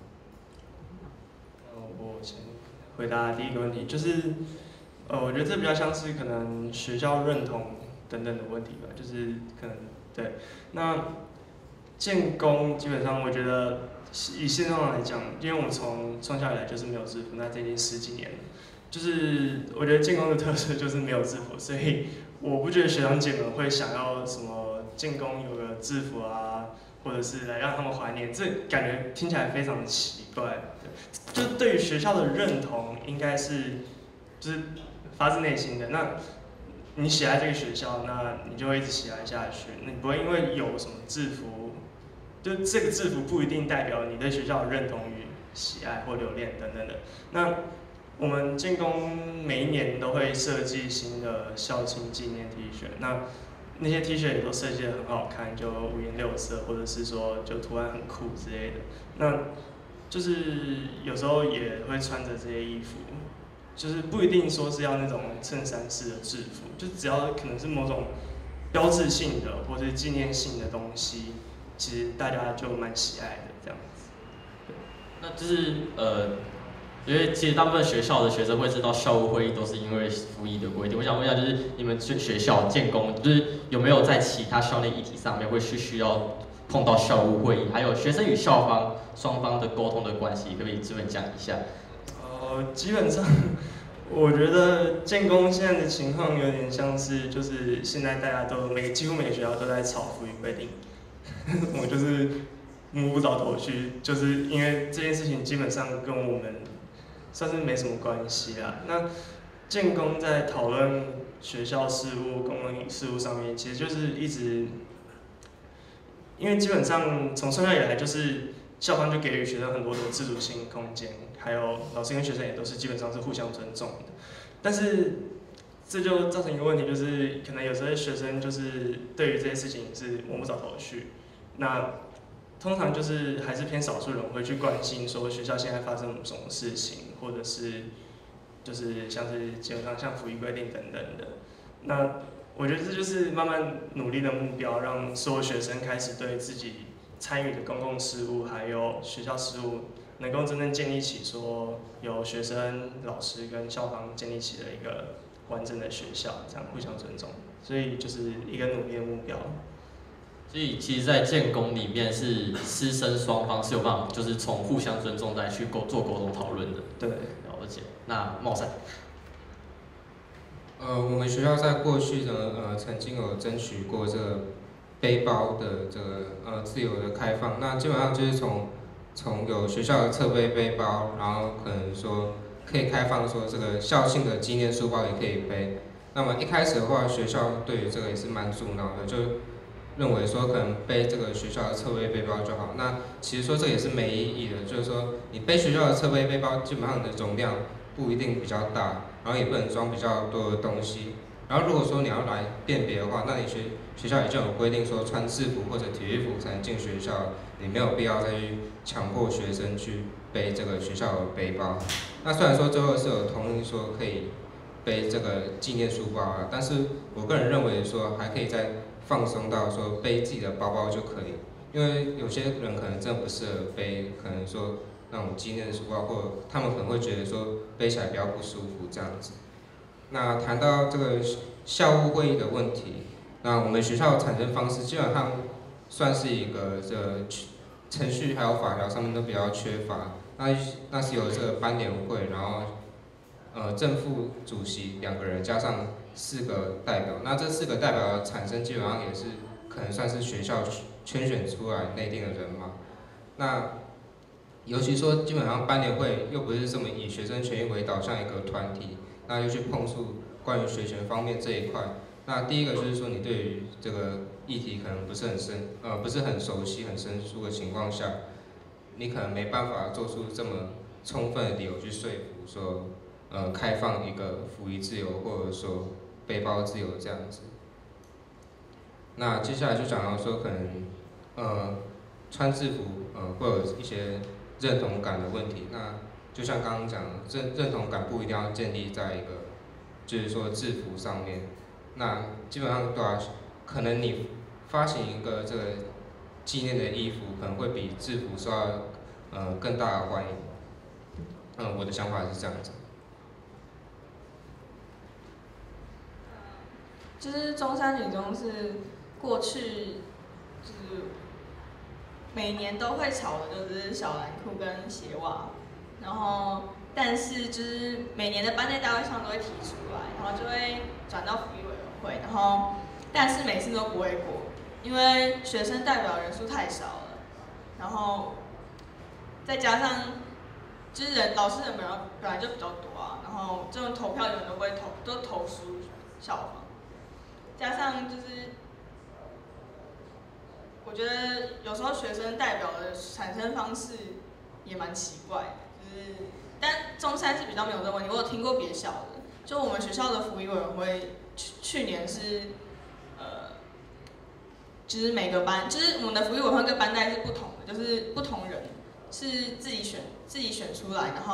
呃，我先回答第一个问题，就是呃，我觉得这比较像是可能学校认同等等的问题吧，就是可能对。那建工基本上我觉得。以现状来讲，因为我们从创校以来就是没有制服，那这已经十几年了。就是我觉得建工的特色就是没有制服，所以我不觉得学长姐们会想要什么建工有个制服啊，或者是来让他们怀念，这感觉听起来非常的奇怪。对，就对于学校的认同，应该是就是发自内心的。那你喜爱这个学校，那你就会一直喜爱下去，你不会因为有什么制服。就这个制服不一定代表你对学校的认同与喜爱或留恋等等的。那我们建工每一年都会设计新的校庆纪念 T 恤，那那些 T 恤也都设计得很好看，就五颜六色，或者是说就图案很酷之类的。那就是有时候也会穿着这些衣服， 就是不一定说是要那种衬衫式的制服，就只要可能是某种标志性的或者是纪念性的东西，其实大家就蛮喜爱的这样子。 那就是呃，因为其实大部分学校的学生会知道校务会议都是因为服役的规定。我想问一下，就是你们学学校建工，就是有没有在其他校内议题上面会是需要碰到校务会议，还有学生与校方双方的沟通的关系，可不可以这边讲一下？ 呃，基本上。我觉得建工现在的情况有点像是，就是现在大家都每几乎每个学校都在吵服役规定，我就是摸不着头绪，就是因为这件事情基本上跟我们算是没什么关系啦。那建工在讨论学校事务、公共事务上面，其实就是一直，因为基本上从创校以来就是校方就给予学生很多的自主性空间。还有老师跟学生也都是基本上是互相尊重的，但是这就造成一个问题，就是可能有时候学生就是对于这些事情是摸不着头绪。那通常就是还是偏少数人会去关心说学校现在发生什么事情，或者是就是像是基本上像服役规定等等的。那我觉得这就是慢慢努力的目标，让所有学生开始对自己参与的公共事务还有学校事务。能够真正建立起说由学生、老师跟校方建立起的一个完整的学校，这样互相尊重，所以就是一个努力的目标。 所以其实，在建工里面是师生双方是有办法，就是从互相尊重再去沟做沟通讨论的。 对， 了解。那茂善， 呃，我们学校在过去呢，呃，曾经有争取过这个背包的这个呃自由的开放，那基本上就是从从有学校的侧背背包，然后可能说可以开放说这个校庆的纪念书包也可以背。那么一开始的话，学校对于这个也是蛮阻挠的，就认为说可能背这个学校的侧背背包就好。那其实说这也是没意义的，就是说你背学校的侧背背包，基本上你的容量不一定比较大，然后也不能装比较多的东西。然后如果说你要来辨别的话，那你学学校已经有规定说穿制服或者体育服才能进学校，你没有必要再去强迫学生去背这个学校的背包。那虽然说最后是有同意说可以背这个纪念书包啊，但是我个人认为说还可以再放松到说背自己的包包就可以，因为有些人可能真的不适合背，可能说那种纪念书包，或他们可能会觉得说背起来比较不舒服这样子。那谈到这个校务会议的问题，那我们学校的产生方式基本上算是一个这个程序还有法条上面都比较缺乏。那那是由这个班联会，然后呃正副主席两个人加上四个代表，那这四个代表的产生基本上也是可能算是学校圈选出来内定的人嘛。那尤其说基本上班联会又不是这么以学生权益为导向一个团体。那就去碰触关于学权方面这一块。那第一个就是说，你对于这个议题可能不是很深，呃，不是很熟悉、很生疏的情况下，你可能没办法做出这么充分的理由去说服说，呃，开放一个服役自由或者说背包自由这样子。那接下来就讲到说，可能呃穿制服呃会有一些认同感的问题。那就像刚刚讲，认认同感不一定要建立在一个，就是说制服上面。那基本上对啊，可能你发行一个这个纪念的衣服，可能会比制服受到呃更大的欢迎。嗯，我的想法是这样子。 就是中山女中是过去就是每年都会炒的，就是小蓝裤跟鞋袜。然后，但是就是每年的班内大会上都会提出来，然后就会转到服役委员会，然后但是每次都不会过，因为学生代表人数太少了，然后再加上就是人老师人本来本来就比较多啊，然后这种投票永远都不会投，都投输校方，加上就是我觉得有时候学生代表的产生方式也蛮奇怪的。就是，但中山是比较没有这个问题。我有听过别校的，就我们学校的服役委员会去去年是，呃，就是每个班，就是我们的服役委员会跟班代是不同的，就是不同人是自己选自己选出来，然后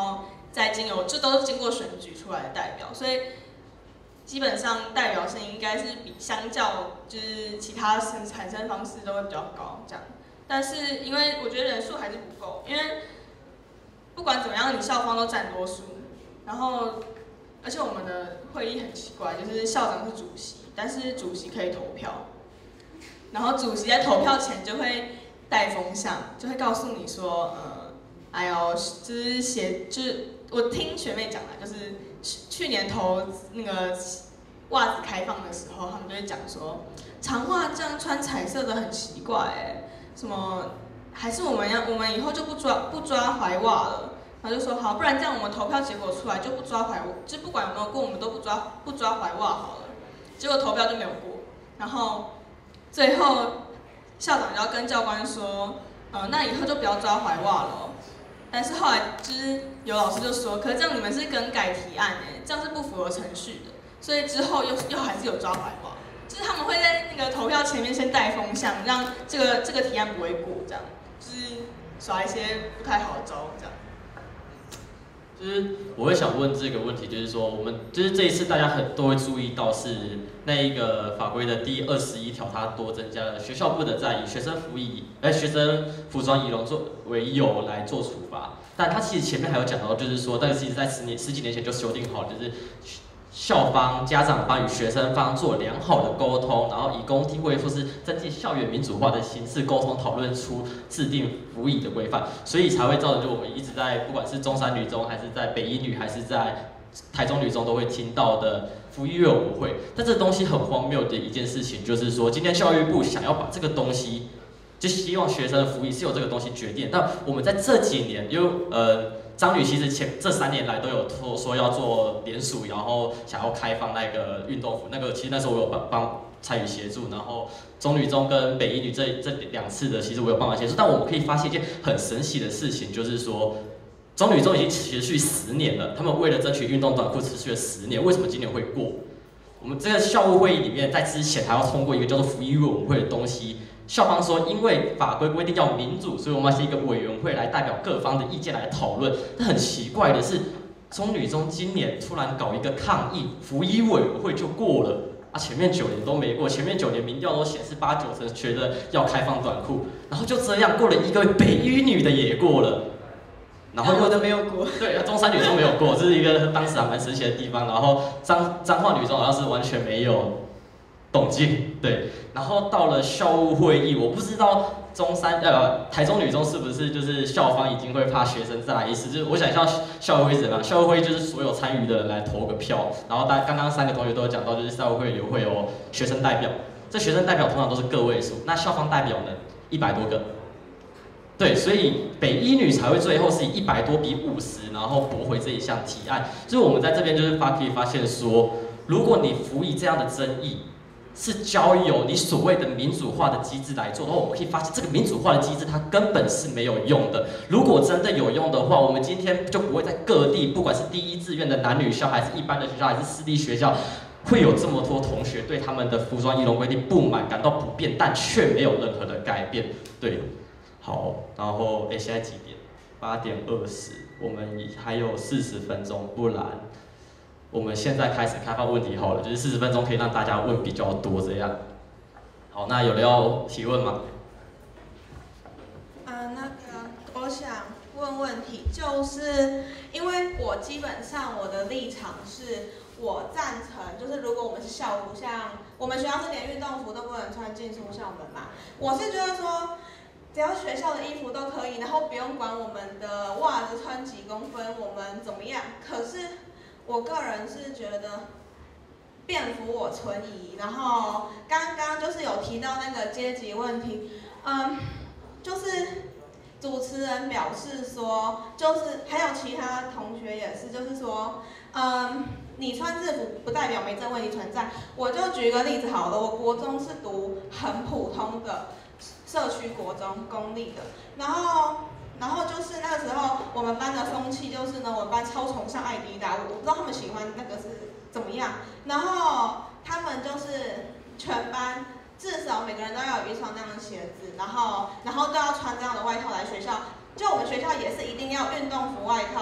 再经由这都是经过选举出来的代表，所以基本上代表性应该是比相较就是其他产生方式都会比较高这样。但是因为我觉得人数还是不够，因为不管怎么样，你校方都占多数，然后而且我们的会议很奇怪，就是校长是主席，但是主席可以投票，然后主席在投票前就会带风向，就会告诉你说，呃，哎呦，就是写，就是我听学妹讲的，就是去去年投那个袜子开放的时候，他们就会讲说，长袜这样穿彩色的很奇怪，哎，什么，还是我们要我们以后就不抓不抓踝袜了。然后就说好，不然这样我们投票结果出来就不抓踝，就不管有没有过，我们都不抓不抓踝袜好了。结果投票就没有过，然后最后校长就要跟教官说，呃，那以后就不要抓踝袜了。但是后来就是有老师就说，可是这样你们是更改提案哎，这样是不符合程序的，所以之后又又还是有抓踝袜，就是他们会在那个投票前面先带风向，让这个这个提案不会过，这样就是耍一些不太好的招这样。 就是我会想问这个问题，就是说我们就是这一次大家很都会注意到是那一个法规的第二十一条，它多增加了学校不得再以学生服仪，哎学生服装仪容作为由来做处罚。但它其实前面还有讲到，就是说，但是其实在十年十几年前就修订好，就是校方、家长方与学生方做良好的沟通，然后以公听会或是增进校园民主化的形式沟通讨论出制定服仪的规范，所以才会造成就我们一直在不管是中山女中还是在北一女还是在台中女中都会听到的服仪月舞会。但这东西很荒谬的一件事情就是说，今天教育部想要把这个东西，就希望学生的服仪是由这个东西决定，但我们在这几年又呃。张女其实前这三年来都有说说要做联署，然后想要开放那个运动服，那个其实那时候我有帮帮参与协助，然后中女中跟北一女这这两次的，其实我有帮忙协助。但我们可以发现一件很神奇的事情，就是说中女中已经持续十年了，他们为了争取运动短裤持续了十年，为什么今年会过？我们这个校务会议里面，在之前还要通过一个叫做服仪委员会的东西。校方说，因为法规规定要民主，所以我们要是一个委员会来代表各方的意见来讨论。但很奇怪的是，中女中今年突然搞一个抗议，服仪委员会就过了啊，前面九年都没过，前面九年民调都显示八九成觉得要开放短裤，然后就这样过了一个月，北一女的也过了，然后我的没有过， 对，中山女中没有过，这是一个当时还蛮神奇的地方。然后彰彰化女中好像是完全没有动静，对。然后到了校务会议，我不知道中山呃台中女中是不是就是校方已经会怕学生再来一次，就是我想一下校务会是怎么样？校务会就是所有参与的人来投个票，然后大刚刚三个同学都有讲到，就是校务会里会有学生代表，这学生代表通常都是个位数，那校方代表呢一百多个。对，所以北一女才会最后是以一百多比五十，然后驳回这一项提案。所以我们在这边就是发可以发现说，如果你辅以这样的争议，是交由你所谓的民主化的机制来做的话，我们可以发现这个民主化的机制它根本是没有用的。如果真的有用的话，我们今天就不会在各地，不管是第一志愿的男女校，还是一般的学校，还是私立学校，会有这么多同学对他们的服装仪容规定不满，感到不便，但却没有任何的改变。对，好，然后哎，现在几点？八点二十，我们还有四十分钟，不然。我们现在开始开放问题好了，就是四十分钟可以让大家问比较多这样。好，那有人要提问吗？ 呃，那个我想问问题，就是因为我基本上我的立场是，我赞成，就是如果我们是校服，像我们学校是连运动服都不能穿进出校门嘛，我是觉得说。只要学校的衣服都可以，然后不用管我们的袜子穿几公分，我们怎么样。可是我个人是觉得便服我存疑。然后刚刚就是有提到那个阶级问题，嗯，就是主持人表示说，就是还有其他同学也是，就是说，嗯，你穿制服不代表没这问题存在。我就举一个例子好了，我国中是读很普通的。社区国中公立的，然后，然后就是那个时候我们班的风气就是呢，我们班超崇尚艾迪达，我不知道他们喜欢那个是怎么样，然后他们就是全班至少每个人都要有一双那样的鞋子，然后，然后都要穿这样的外套来学校，就我们学校也是一定要运动服外套，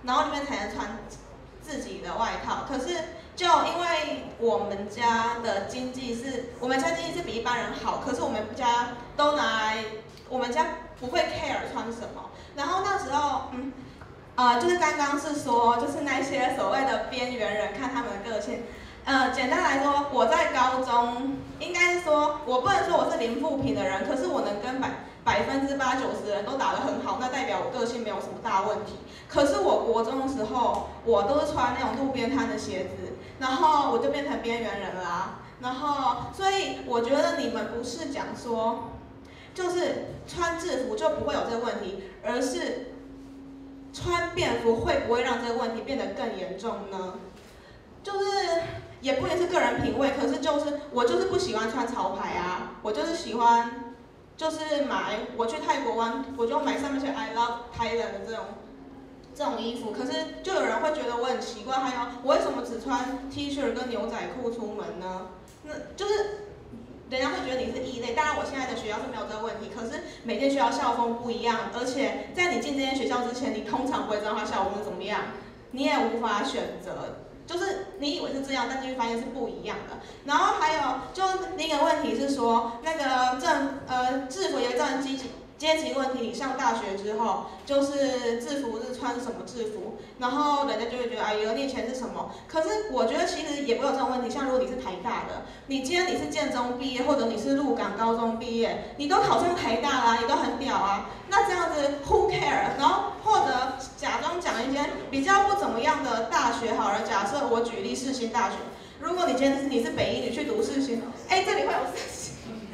然后里面才能穿自己的外套。可是就因为我们家的经济是，我们家经济是比一般人好，可是我们家都拿来，我们家不会 care 穿什么。然后那时候，嗯，呃，就是刚刚是说，就是那些所谓的边缘人，看他们的个性。呃，简单来说，我在高中应该是说，我不能说我是零负评的人，可是我能跟百百分之八九十的人都打得很好，那代表我个性没有什么大问题。可是我国中的时候，我都是穿那种路边摊的鞋子，然后我就变成边缘人了啊。然后，所以我觉得你们不是讲说，就是穿制服就不会有这个问题，而是穿便服会不会让这个问题变得更严重呢？就是也不一定是个人品味，可是就是我就是不喜欢穿潮牌啊，我就是喜欢就是买我去泰国玩，我就买上面写 I love Thailand 的这种这种衣服，可是就有人会觉得我很奇怪，还有我为什么只穿 T 恤跟牛仔裤出门呢？那就是人家会觉得你是异类。当然我现在的学校是没有这个问题，可是每间学校校风不一样，而且在你进这间学校之前，你通常不会知道它校风是怎么样，你也无法选择。就是你以为是这样，但进去发现是不一样的。然后还有，就另一个问题是说，那个政呃制服也造成阶级阶级问题。你上大学之后，就是制服是穿什么制服，然后人家就会觉得哎呦你以前是什么。可是我觉得其实也不会有这种问题。像如果你是台大的，你今天你是建中毕业，或者你是鹿港高中毕业，你都考上台大啦，你都很屌啊。那这样子 who care？ 然后或者假装讲一间比较不怎么样的大学好了，假设我举例世新大学，如果你今天是你是北一女去读世新，哎这里会有世新，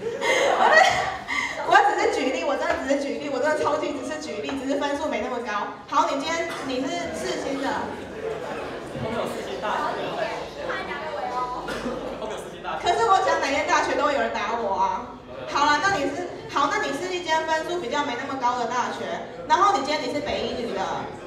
我只是举例，我真的只是举例，我真的超级只是举例，只是分数没那么高。好，你今天你是世新的， 后面有世新大学，后面有世新大学， 可是我讲哪间大学都会有人打我啊。好了，那你是好，那你是一间分数比较没那么高的大学，然后你今天你是北一女的，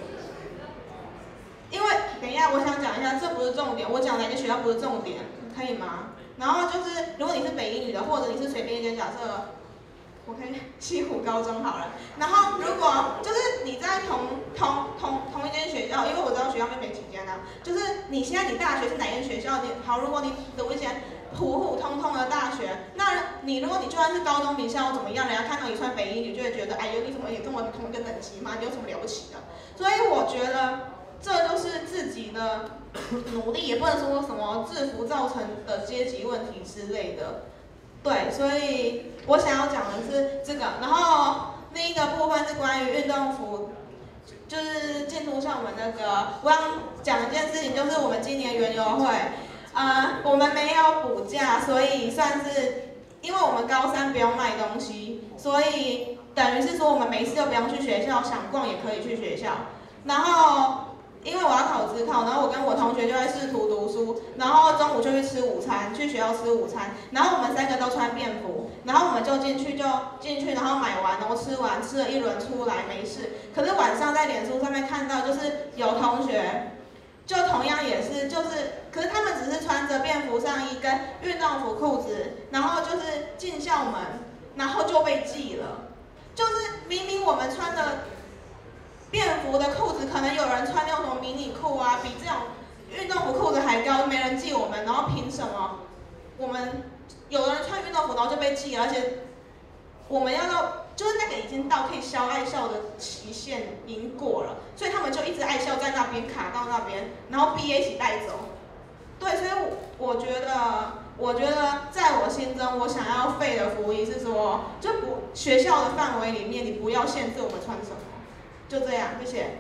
因为等一下我想讲一下，这不是重点，我讲哪间学校不是重点，可以吗？然后就是如果你是北一女的，或者你是随便一间，假设我可以西湖高中好了，然后如果就是你在同同同同一间学校，因为我知道学校没没几间啊，就是你现在你大学是哪间学校？你好，如果你读一间普普通通的大学，那你如果你就算是高中名校怎么样，人家看到你穿北一女就会觉得，哎呦你怎么也跟我同一个等级嘛，你有什么了不起的？所以我觉得这就是自己的努力，也不能说什么制服造成的阶级问题之类的。对，所以我想要讲的是这个，然后另一个部分是关于运动服，就是进出校门那个，我想讲一件事情，就是我们今年园游会。呃，我们没有补假，所以算是，因为我们高三不用卖东西，所以等于是说我们没事就不用去学校，想逛也可以去学校。然后，因为我要考指考，然后我跟我同学就在试图读书，然后中午就去吃午餐，去学校吃午餐。然后我们三个都穿便服，然后我们就进去就进去，然后买完，然后吃完吃了一轮出来没事。可是晚上在脸书上面看到，就是有同学。就同样也是，就是，可是他们只是穿着便服上衣跟运动服裤子，然后就是进校门，然后就被记了。就是明明我们穿的便服的裤子，可能有人穿那种什么迷你裤啊，比这种运动服裤子还高，没人记我们，然后凭什么我们有人穿运动服然后就被记了，而且我们要到。就是那个已经到可以消爱校的期限已经过了，所以他们就一直爱校在那边卡到那边，然后毕业一起带走。对，所以我我觉得，我觉得在我心中，我想要废的福音是说，就不学校的范围里面，你不要限制我们穿什么，就这样，谢谢。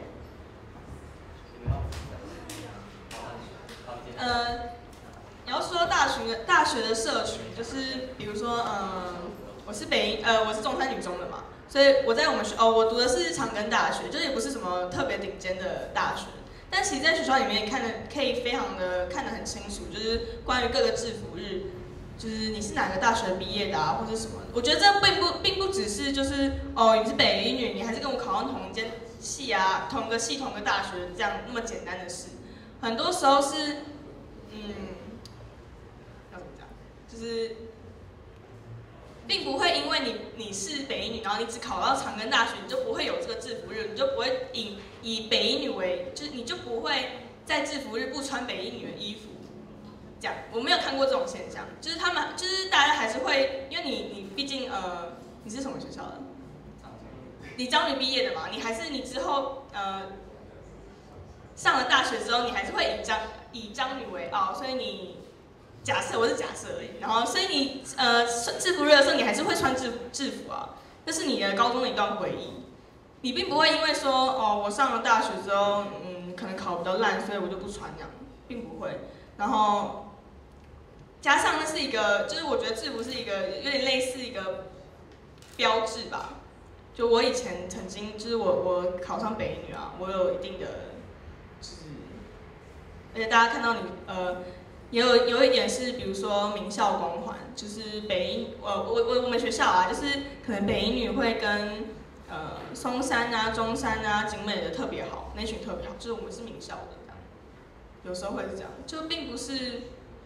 呃，你要说大学大学的社群，就是比如说，嗯。我是北呃，我是中山女中的嘛，所以我在我们学哦，我读的是长庚大学，就是也不是什么特别顶尖的大学，但其实在学校里面看的可以非常的看得很清楚，就是关于各个制服日，就是你是哪个大学毕业的啊，或者什么，我觉得这并不并不只是就是哦你是北一女，你还是跟我考上同一间系啊，同一个系同一个大学这样那么简单的事，很多时候是嗯要怎么讲，就是。 并不会因为你你是北一女，然后你只考到长庚大学，你就不会有这个制服日，你就不会以以北一女为，就是你就不会在制服日不穿北一女的衣服。这样，我没有看过这种现象，就是他们就是大家还是会，因为你你毕竟呃你是什么学校的？你彰女毕业的嘛，你还是你之后呃上了大学之后，你还是会以彰以彰女为傲，所以你假设我是假设而已，然后所以你呃制服日的时候，你还是会穿制服制服啊，这是你的高中的一段回忆，你并不会因为说哦我上了大学之后，嗯可能考比较烂，所以我就不穿这样，并不会，然后。加上那是一个，就是我觉得制服是一个有点类似一个标志吧。就我以前曾经，就是我我考上北一女啊，我有一定的，就是，而且大家看到你呃，也有有一点是，比如说名校光环，就是北一呃我我我们学校啊，就是可能北一女会跟呃松山啊、中山啊、景美的特别好，那群特别好，就是我们是名校的这样，有时候会是这样，就并不是。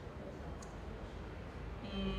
嗯，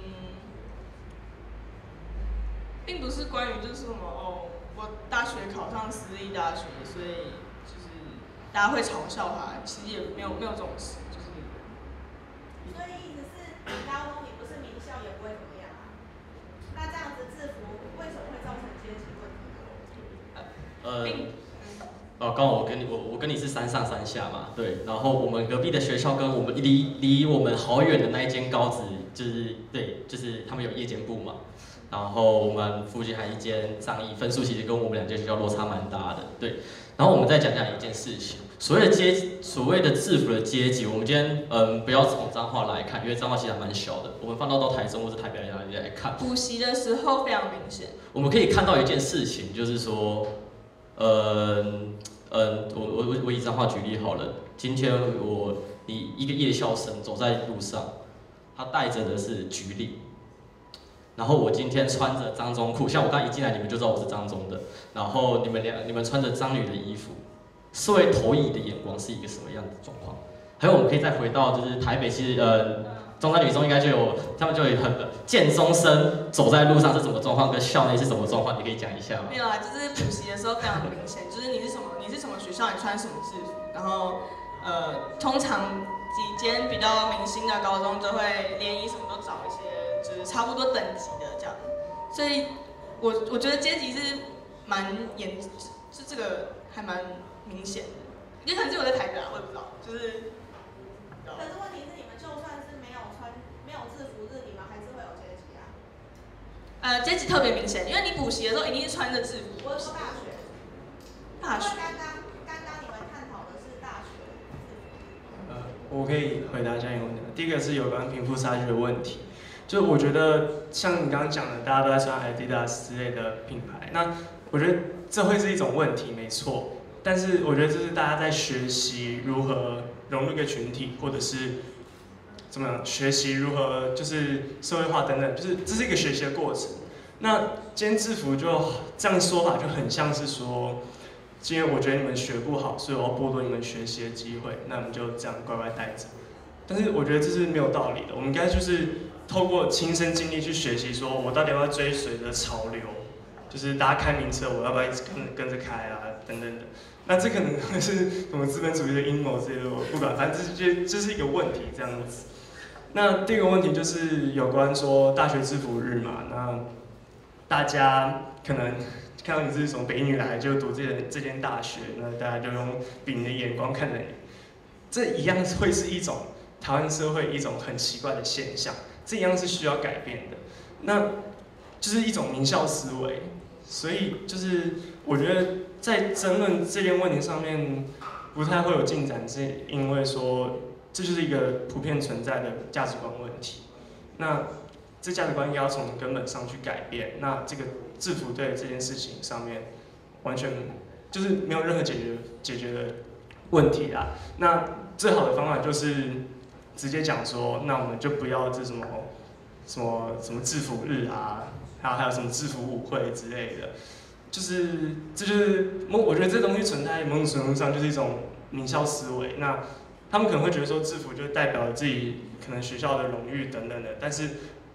并不是关于就是什么哦，我大学考上私立大学，所以就是大家会嘲笑他，其实也没有没有这种事，就是。 所以意思是，你高中你不是名校也不会怎么样啊？那这样子制服为什么会造成阶级问题呢？ 呃。并哦，刚好我跟你我我跟你是山上山下嘛，对，然后我们隔壁的学校跟我们离离我们好远的那一间高职，就是对，就是他们有夜间部嘛，然后我们附近还有一间彰艺，分数其实跟我们两间学校落差蛮大的，对，然后我们再讲讲一件事情，所谓的阶所谓的制服的阶级，我们今天嗯不要从彰化来看，因为彰化其实还蛮小的，我们放到到台中或是台北哪里来看， 补习的时候非常明显， 我们可以看到一件事情，就是说。嗯嗯，我我我我以彰化举例好了。今天我你一个夜校生走在路上，他带着的是橘领，然后我今天穿着彰中裤，像我刚一进来你们就知道我是彰中的，然后你们两你们穿着彰女的衣服，社会投以的眼光是一个什么样的状况？还有我们可以再回到就是台北，其实呃。中山女中应该就有，他们就有很建中生走在路上是什么状况，跟校内是什么状况，你可以讲一下吗？ 没有啊，就是补习的时候非常明显，就是你是什么，你是什么学校，你穿什么制服，然后呃，通常几间比较明星的高中就会联谊什么都找一些，就是差不多等级的这样，所以我我觉得阶级是蛮严，是这个还蛮明显的，也可能是我在台北啊，我也不知道，就是。 可是问题是，你们就算是没有穿没有制服日，你们还是会有阶级啊。 呃，阶级特别明显，因为你补习的时候一定是穿着制服。 我是说大学。 大学。 刚刚刚刚你们探讨的是大学制服。 呃，我可以回答这样一个问题。第一个是有关贫富差距的问题，就我觉得像你刚刚讲的，大家都在穿 Adidas 之类的品牌，那我觉得这会是一种问题，没错。但是我觉得这是大家在学习如何融入一个群体，或者是怎么样学习如何就是社会化等等，就是这是一个学习的过程。那今天制服就这样说法就很像是说，今天我觉得你们学不好，所以我要剥夺你们学习的机会，那我们就这样乖乖待着。但是我觉得这是没有道理的，我们应该就是透过亲身经历去学习，说我到底要不要追随着潮流，就是大家开名车，我要不要一直跟跟着开啊，等等的。那这可能会是什么资本主义的阴谋之类的，我不管，反正这这这是一个问题这样子。那第二个问题就是有关说大学制服日嘛，那大家可能看到你是从北一女来就读这这间大学，那大家就用鄙夷的眼光看着你，这一样会是一种台湾社会一种很奇怪的现象，这一样是需要改变的。那就是一种名校思维，所以就是我觉得。在争论这件问题上面，不太会有进展，是因为说这就是一个普遍存在的价值观问题。那这价值观应该要从根本上去改变。那这个制服队这件事情上面，完全就是没有任何解决解决的问题啦。那最好的方法就是直接讲说，那我们就不要这什么什么什么制服日啊，还有还有什么制服舞会之类的。就是，这就是我觉得这东西存在某种程度上就是一种名校思维。那他们可能会觉得说制服就代表了自己可能学校的荣誉等等的，但是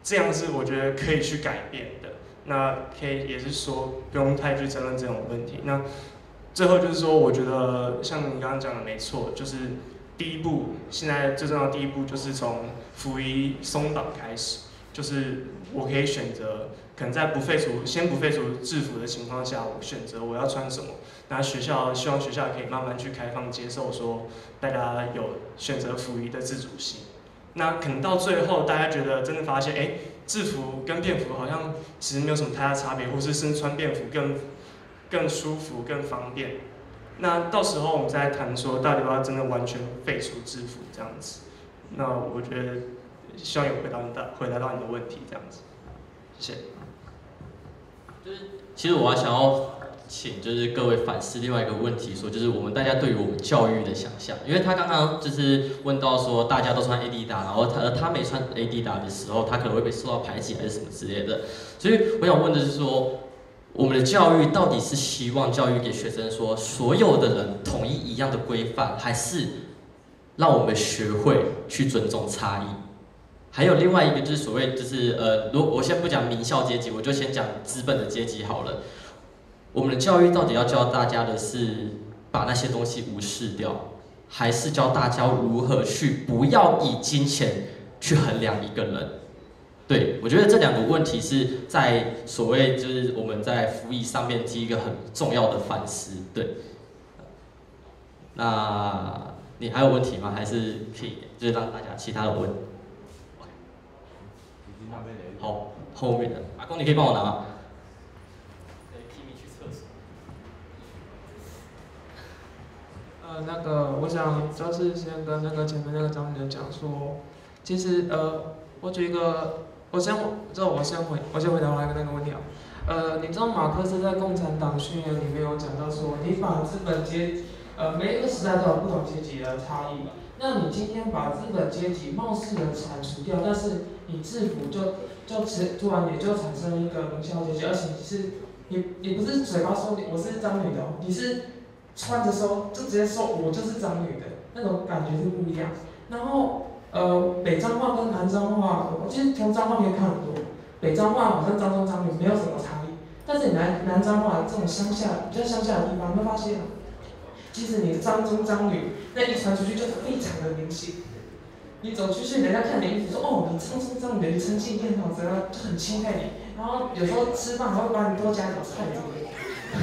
这样是我觉得可以去改变的。那可以也是说不用太去争论这种问题。那最后就是说，我觉得像你刚刚讲的没错，就是第一步，现在最重要的第一步就是从服仪松绑开始，就是我可以选择，可能在不废除先不废除制服的情况下，我选择我要穿什么。那学校希望学校可以慢慢去开放接受，说大家有选择服仪的自主性。那可能到最后，大家觉得真的发现，哎，制服跟便服好像其实没有什么太大差别，或是甚至穿便服更更舒服、更方便。那到时候我们再谈说，到底要不要真的完全废除制服这样子。那我觉得希望有回答你的回答到你的问题这样子，谢谢。 就是其实我还想要请就是各位反思另外一个问题，说就是我们大家对于我们教育的想象，因为他刚刚就是问到说大家都穿 A D 达，然后他他没穿 A D 达的时候，他可能会被受到排挤还是什么之类的，所以我想问的是说，我们的教育到底是希望教育给学生说所有的人统一一样的规范，还是让我们学会去尊重差异？还有另外一个就是所谓就是呃，如我先不讲名校阶级，我就先讲资本的阶级好了。我们的教育到底要教大家的是把那些东西无视掉，还是教大家如何去不要以金钱去衡量一个人？对，我觉得这两个问题是在所谓就是我们在服役上面是一个很重要的反思。对，那你还有问题吗？还是可以就是让大家其他的问？好，后面的阿公你可以帮我拿吗？ 呃，那个，我想就是先跟那个前面那个张姐讲说，其实呃，我举一个，我先这我先回，我先回答那个那个问题啊。呃，你知道马克思在《共产党宣言》里面有讲到说，你把资本阶，呃，每一个时代都有不同阶级的差异。那你今天把资本阶级貌似的铲除掉，但是你制服就就突然也就产生了一个名校阶级，而且你是你你不是嘴巴说我是张女的哦，你是。穿的时候就直接说我就是张女的，那种感觉是不一样。然后呃，北彰化跟南彰化，我其实从彰化可以看很多，北彰化好像张中张女没有什么差异，但是你南南彰化这种乡下比较乡下的地方，你会发现，其实你张中张女那一传出去就非常的明显。你走出去，人家看你衣服说哦，你张中张女，你成绩一定好，怎样就很钦佩你。然后有时候吃饭还会把你多加点菜之类的。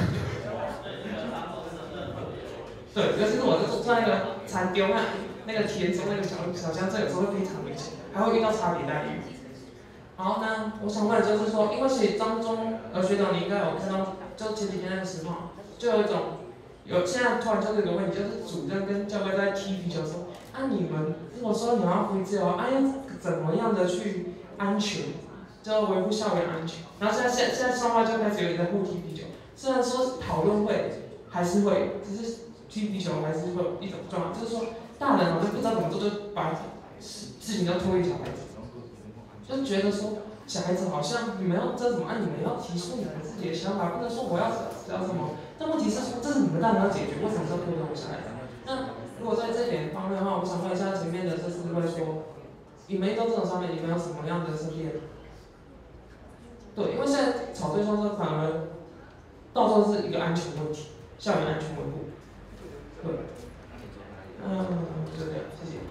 对，尤其是我这坐在那个餐丢那那个田中那个小小乡镇，有时候会非常明显，还会遇到差别待遇。好，那我想问的就是说，因为其实当中呃学长你应该有看到，就前几天那个情况，就有一种有现在突然就是有个问题，就是主任跟教官在踢皮球说，啊你们如果说你们要服役自由，啊要怎么样的去安全，就维护校园安全。然后现在现现在双方就开始有点在互踢皮球，虽然说讨论会还是会，只是。踢皮球还是会有一种状况，就是说大人好像不知道怎么做，就把事事情都推给小孩子，就觉得说小孩子好像你们要这什么，啊你们要提出你们自己的想法，不能说我要要什么。但问题是说这是你们大人要解决，为什么要推动小孩子？那如果在这点方面的话，我想问一下前面的这四位说，你们到这种上面，你们有什么样的身边？对，因为现在吵对象说反而到时候是一个安全问题，校园安全维护。对，嗯，就这样，谢谢。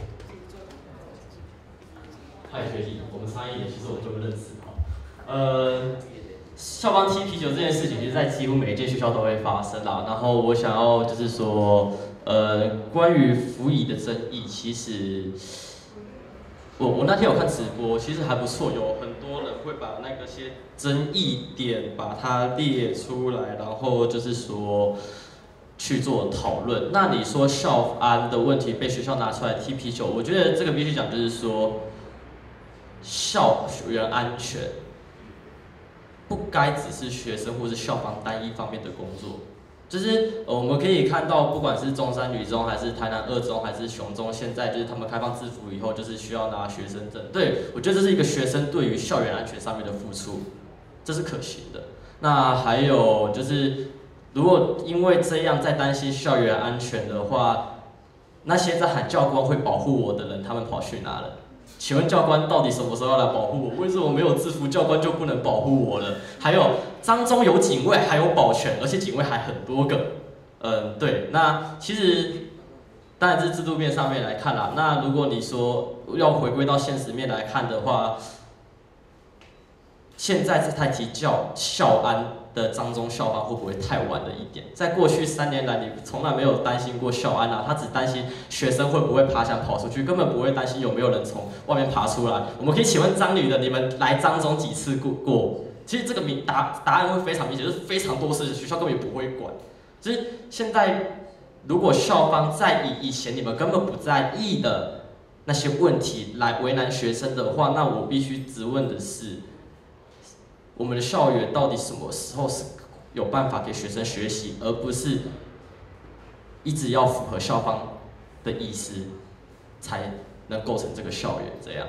嗨，学弟，我们差一点，其实我就认识哈。呃，校方踢皮球这件事情，其实在几乎每一间学校都会发生啦。然后我想要就是说，呃，关于服役的争议，其实我我那天有看直播，其实还不错，有很多人会把那个些争议点把它列出来，然后就是说。去做讨论。那你说校安的问题被学校拿出来踢皮球，我觉得这个必须讲，就是说校园安全不该只是学生或是校方单一方面的工作。就是呃我们可以看到，不管是中山女中还是台南二中还是雄中，现在就是他们开放制服以后，就是需要拿学生证。对，我觉得这是一个学生对于校园安全上面的付出，这是可行的。那还有就是。如果因为这样在担心校园安全的话，那些在喊教官会保护我的人，他们跑去哪了？ 请问教官到底什么时候要来保护我？为什么没有制服，教官就不能保护我了？还有彰中有警卫，还有保全，而且警卫还很多个。嗯，对，那其实当然是制度面上面来看啦。那如果你说要回归到现实面来看的话，现在这台提教校安的彰中校方会不会太晚了一点？在过去三年来，你从来没有担心过校安啊，他只担心学生会不会爬墙跑出去，根本不会担心有没有人从外面爬出来。我们可以请问彰女的，你们来彰中几次过过？其实这个明答答案会非常明显，就是非常多次，学校根本不会管。就是现在，如果校方在以以前你们根本不在意的那些问题来为难学生的话，那我必须质问的是，我们的校园到底什么时候是有办法给学生学习，而不是一直要符合校方的意思才能构成这个校园这样。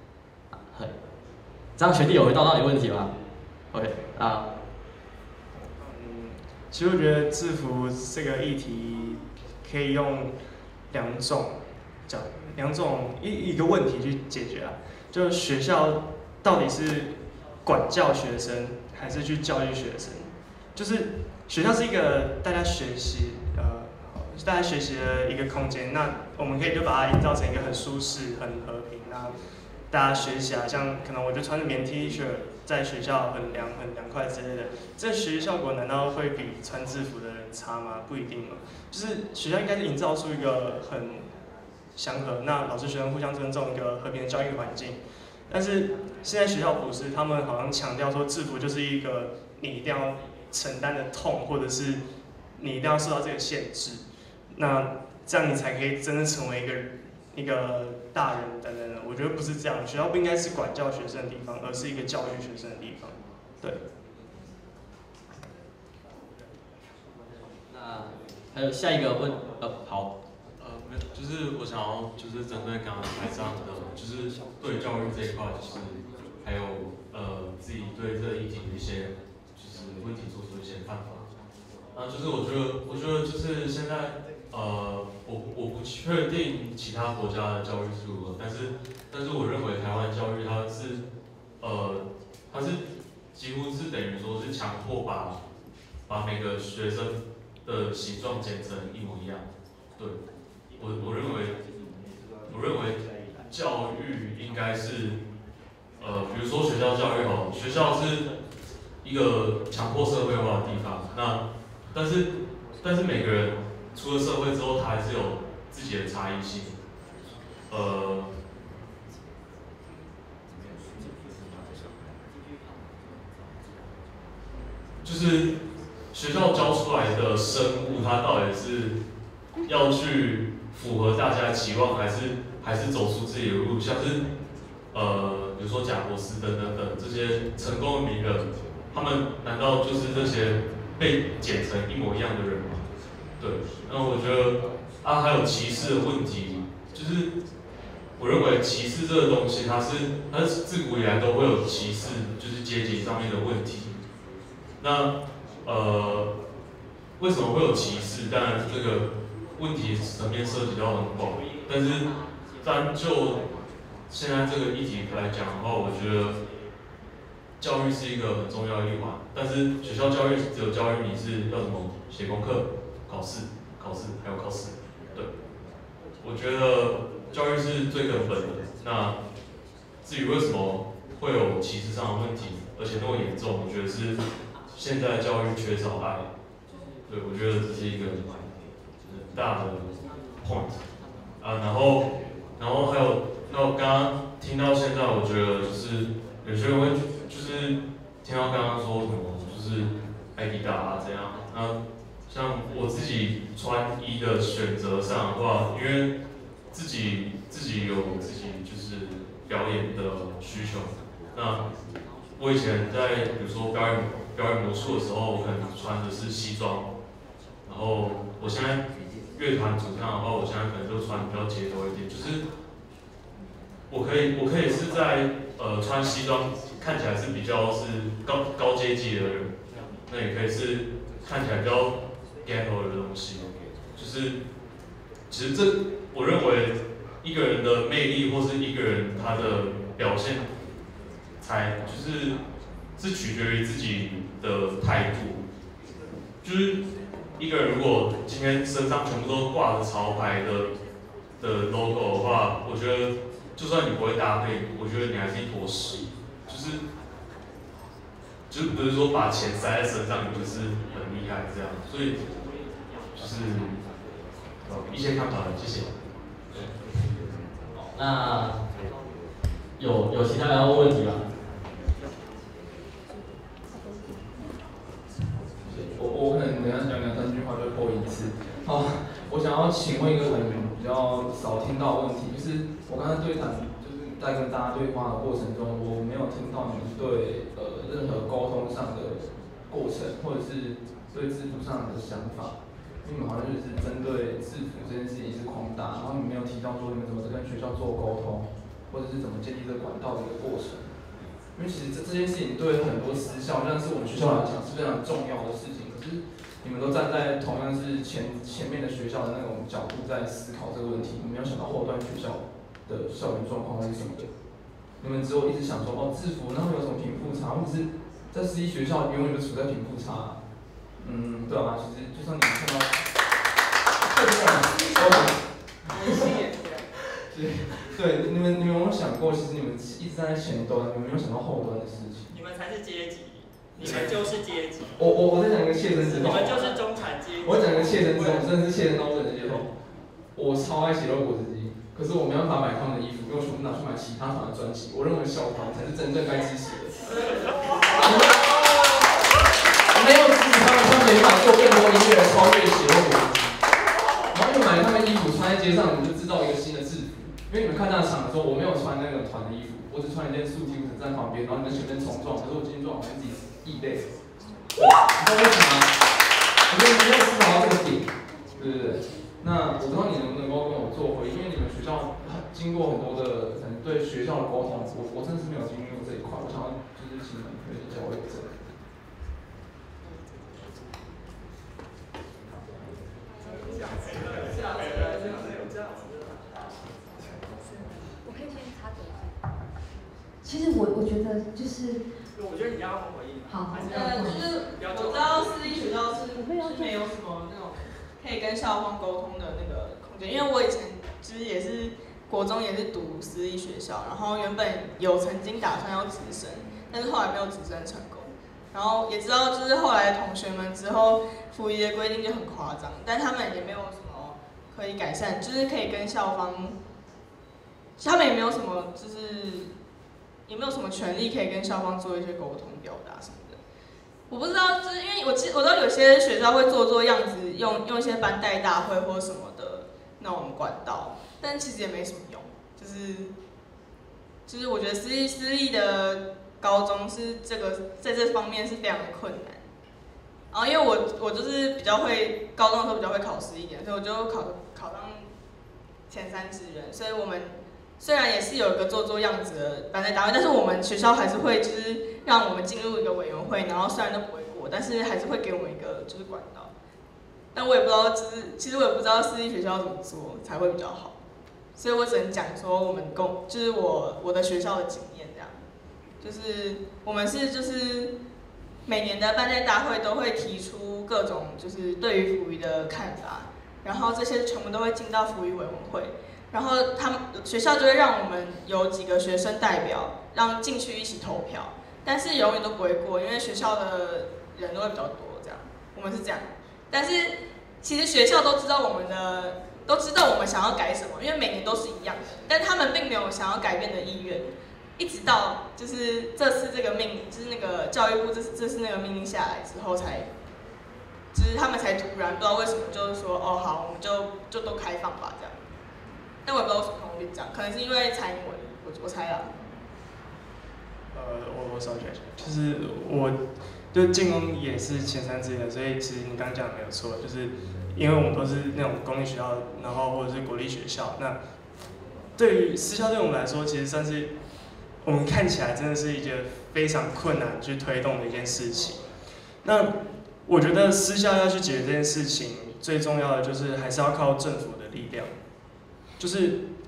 这样学弟有回答到你问题吗 ？OK 啊。 嗯，其实我觉得制服这个议题可以用两种讲两种一一个问题去解决啊，就学校到底是管教学生还是去教育学生？就是学校是一个大家学习呃大家学习的一个空间，那我们可以就把它营造成一个很舒适、很和平，那大家学习啊，像可能我就穿着棉 T 恤在学校很凉很凉快之类的，这学习效果难道会比穿制服的人差吗？不一定嘛。就是学校应该是营造出一个很祥和，那老师学生互相尊重一个和平的教育环境。但是现在学校不是，他们好像强调说制服就是一个你一定要承担的痛，或者是你一定要受到这个限制，那这样你才可以真正成为一个一个大人等等的。我觉得不是这样，学校不应该是管教学生的地方，而是一个教育学生的地方。对。 那还有下一个问，呃，好。 呃，没有，就是我想要就是针对刚刚台上的，就是对教育这一块，就是还有呃自己对这个议题的一些就是问题做出一些看法。那就是我觉得，我觉得就是现在呃，我我不确定其他国家的教育是如何，但是但是我认为台湾教育它是呃它是几乎是等于说是强迫把把每个学生的形状剪成一模一样，对。我我认为，我认为教育应该是，呃，比如说学校教育好，学校是一个强迫社会化的地方。那但是但是每个人出了社会之后，他还是有自己的差异性。呃，就是学校教出来的生物，它到底是要去符合大家的期望，还是还是走出自己的路？像是呃，比如说贾博士等等等这些成功的名人，他们难道就是这些被剪成一模一样的人吗？对，那我觉得啊，还有歧视的问题，就是我认为歧视这个东西，它是它是自古以来都会有歧视，就是阶级上面的问题。那呃，为什么会有歧视？当然这个问题层面涉及到很广，但是单就现在这个议题来讲的话，我觉得教育是一个很重要的一环。但是学校教育只有教育你是要怎么写功课、考试、考试还有考试。对，我觉得教育是最根本的。那至于为什么会有歧视上的问题，而且那么严重，我觉得是现在教育缺少爱。对，我觉得这是一个很大的 point 啊，然后，然后还有，那我刚刚听到现在，我觉得就是有些人会就是听到刚刚说什么，就是艾迪达啊怎样，那像我自己穿衣的选择上的话，因为自己自己有自己就是表演的需求，那我以前在比如说表演表演魔术的时候，我可能穿的是西装，然后我现在乐团主唱的话，我现在可能就穿比较街头一点，就是我可以我可以是在呃穿西装看起来是比较是高高阶级的人，那也可以是看起来比较 ghetto 的东西，就是其实这我认为一个人的魅力或是一个人他的表现，才就是是取决于自己的态度。就是一个人如果今天身上全部都挂着潮牌的的 logo 的话，我觉得就算你不会搭配，我觉得你还是一坨屎。就是就是不是说把钱塞在身上你就是很厉害这样，所以就是一些看法，谢谢。 那有有其他人要问问题吗？ 我我可能等一下讲两三句话就破一次。好，我想要请问一个很比较少听到的问题，就是我刚才对谈，就是在跟大家对话的过程中，我没有听到你们对呃任何沟通上的过程，或者是对制服上的想法。你们好像就是针对制服这件事情一直狂打，然后你没有提到说你们怎么跟学校做沟通，或者是怎么建立这个管道的一个过程。因为其实这这件事情对很多私校，像是我们学校来讲是非常重要的事情，可是你们都站在同样是前前面的学校的那种角度在思考这个问题，你没有想到后端学校的校园状况是什么的。你们只有一直想说哦制服，那会有什么贫富差，或者是在私立学校永远就处在贫富差。嗯，对啊，其实就像你们看到，对对对，你们你们有没有想过，其实你们一直站在前端，你们没有想到后端的事情。 你们才是阶级，你们就是阶级。 我我我再讲一个切身之痛。 你们就是中产阶级。 我讲一个切身之痛，真的是切身到人的接受。我超爱血肉果汁机，可是我没办法买他们的衣服，因为我全部拿去买其他团的专辑。我认为校团才是真正该支持的。没有支持他们，他们没法做更多音乐超越血肉果汁机。然后你买他们衣服穿在街上，你就知道一个新的制服。因为你们看那场的时候，我没有穿那个团的衣服，我只穿一件素 T 裤站旁边，然后你们前面冲撞，可是我今天撞好像自己异类。你知道为什么吗？我觉得你没有思考到这个点，对不对？那我不知道你能不能够跟我做回应，因为你们学校经过很多的可能对学校的沟通，我我真的是没有经历过这一块，我想要就是请你们可以教我一个。 其实我我觉得就是， 我觉得你要回应。 好，呃，就是我知道私立学校是是没有什么那种可以跟校方沟通的那个空间，因为我以前其实也是国中也是读私立学校，然后原本有曾经打算要直升，但是后来没有直升成功。然后也知道就是后来同学们之后服仪的规定就很夸张，但他们也没有什么可以改善，就是可以跟校方，他们也没有什么就是也没有什么权利可以跟校方做一些沟通表达什么的。我不知道，就是因为我知我知道有些学校会做做样子，用用一些班代大会或什么的那种管道，但其实也没什么用，就是就是我觉得私立私立的高中是这个在这方面是非常的困难。然后因为我我就是比较会高中的时候比较会考试一点，所以我就考考上前三志愿，所以我们虽然也是有一个做做样子的班代大会，但是我们学校还是会就是让我们进入一个委员会，然后虽然都不会过，但是还是会给我们一个就是管道。但我也不知道，就是其实我也不知道私立学校怎么做才会比较好，所以我只能讲说我们公就是我我的学校的经验这样，就是我们是就是每年的班代大会都会提出各种就是对于服仪的看法，然后这些全部都会进到服仪委员会。然后他们学校就会让我们有几个学生代表，让进去一起投票，但是永远都不会过，因为学校的人都会比较多，这样，我们是这样。但是其实学校都知道我们的，都知道我们想要改什么，因为每年都是一样的，但他们并没有想要改变的意愿，一直到就是这次这个命，就是那个教育部这这次那个命令下来之后才，就是他们才突然不知道为什么就是说哦好，我们就就都开放吧这样。但我也不知道为什么他们会这样，可能是因为蔡英文，我我猜啦。 呃，我我稍微讲一下，就是我就进攻也是前三志愿，所以其实你刚刚讲的没有错，就是因为我们都是那种公立学校，然后或者是国立学校，那对于私校对我们来说，其实算是我们看起来真的是一件非常困难去推动的一件事情。那我觉得私校要去解决这件事情，最重要的就是还是要靠政府的力量。就是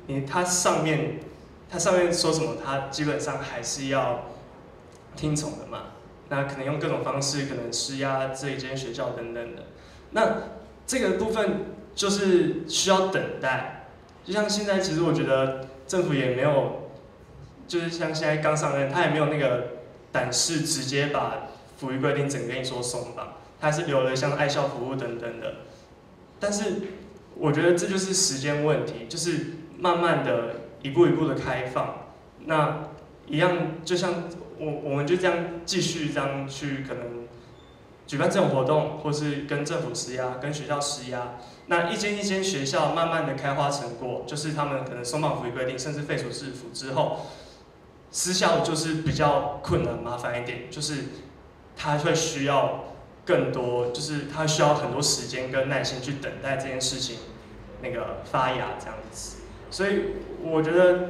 你它上面它上面说什么，它基本上还是要听从的嘛。那可能用各种方式，可能施压这一间学校等等的。那这个部分就是需要等待。就像现在，其实我觉得政府也没有，就是像现在刚上任，他也没有那个胆识直接把服役规定整个跟你说松绑，他还是留了像爱校服务等等的。但是我觉得这就是时间问题，就是慢慢的一步一步的开放。那一样，就像我我们就这样继续这样去可能举办这种活动，或是跟政府施压，跟学校施压。那一间一间学校慢慢的开花成果，就是他们可能松绑服役规定，甚至废除制服之后，私校就是比较困难麻烦一点，就是他会需要更多，就是他需要很多时间跟耐心去等待这件事情那个发芽这样子。所以我觉得，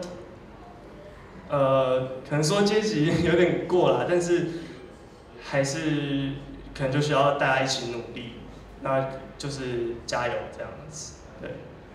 呃，可能说阶级有点过了，但是还是可能就需要大家一起努力。那就是加油这样子，对。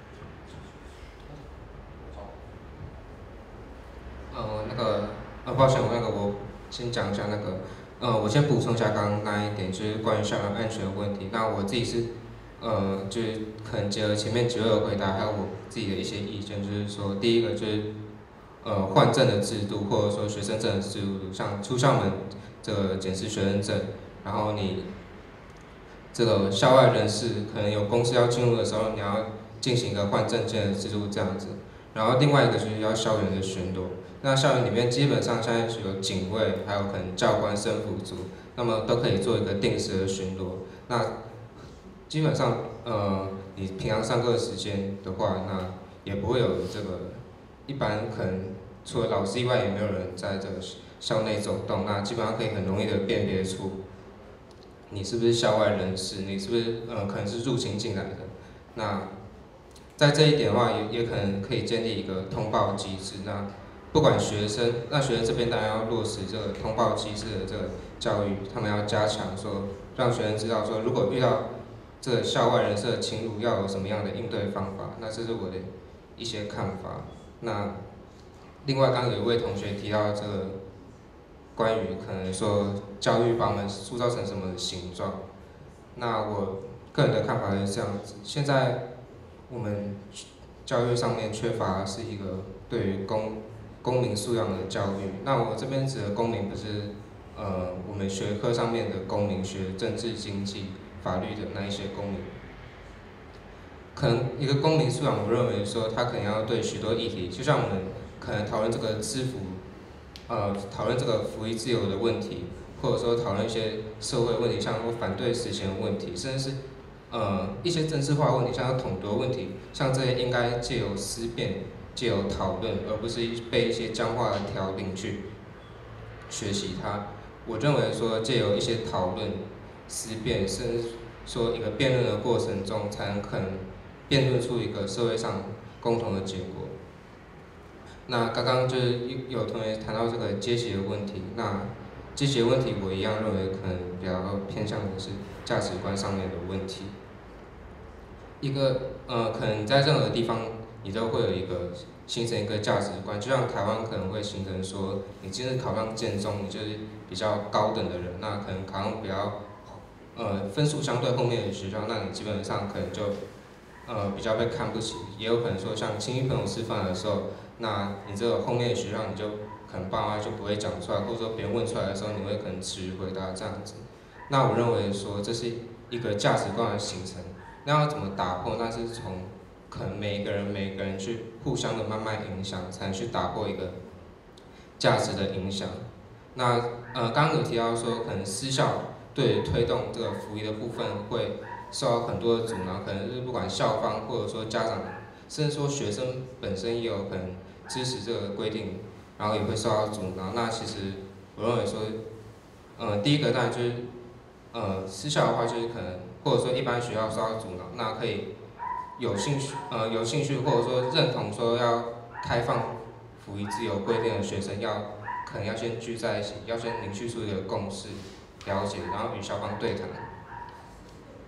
呃，那个，呃，抱歉，那个我先讲一下那个，呃，我先补充一下刚刚那一点，就是关于校园安全的问题。那我自己是，呃，就是可能结合前面几位的回答，还有我自己的一些意见，就是说，第一个就是，呃，换证的制度，或者说学生证的制度，像出校门这个检视学生证，然后你。这个校外人士可能有公司要进入的时候，你要进行一个换证件的制度这样子。然后另外一个就是要校园的巡逻。那校园里面基本上现在是有警卫，还有可能教官、生辅组，那么都可以做一个定时的巡逻。那基本上，呃，你平常上课时间的话，那也不会有这个，一般可能除了老师以外，也没有人在这个校内走动。那基本上可以很容易的辨别出。你是不是校外人士？你是不是呃可能是入侵进来的？那在这一点的话，也也可能可以建立一个通报机制。那不管学生，那学生这边当然要落实这个通报机制的这个教育，他们要加强说，让学生知道说，如果遇到这个校外人士的侵入，要有什么样的应对方法。那这是我的一些看法。那另外，刚刚有一位同学提到这个。关于可能说教育把我们塑造成什么形状，那我个人的看法是这样子。现在我们教育上面缺乏是一个对于公公民素养的教育。那我这边指的公民不是呃我们学科上面的公民学、政治、经济、法律的那一些公民。可能一个公民素养，我认为说他可能要对许多议题，就像我们可能讨论这个制服。呃，讨论这个服役自由的问题，或者说讨论一些社会问题，像说反对死刑的问题，甚至是呃一些政治化问题，像统独问题，像这些应该借由思辨、借由讨论，而不是被一些僵化的条令去学习它。我认为说借由一些讨论、思辨，甚至说一个辩论的过程中，才能可能辩论出一个社会上共同的结果。那刚刚就是有同学谈到这个阶级的问题，那阶级的问题我一样认为可能比较偏向的是价值观上面的问题。一个呃，可能你在任何地方你都会有一个形成一个价值观，就像台湾可能会形成说，你今日考上建中，你就是比较高等的人，那可能考上比较呃分数相对后面的学校，那你基本上可能就呃比较被看不起，也有可能说像亲戚朋友吃饭的时候。那你这个后面的学校，你就可能爸妈就不会讲出来，或者说别人问出来的时候，你会可能迟疑回答这样子。那我认为说这是一个价值观的形成，那要怎么打破？那是从可能每一个人每一个人去互相的慢慢影响，才能去打破一个价值的影响。那呃刚刚有提到说，可能私校对推动这个服役的部分会受到很多的阻挠，可能是不管校方或者说家长，甚至说学生本身也有可能。支持这个规定，然后也会受到阻挠。那其实我认为说，呃，第一个当然就是，呃，私校的话就是可能，或者说一般学校受到阻挠，那可以有兴趣，呃，有兴趣或者说认同说要开放服役自由规定的学生要，可能要先聚在一起，要先凝聚出一个共识，了解，然后与校方对谈。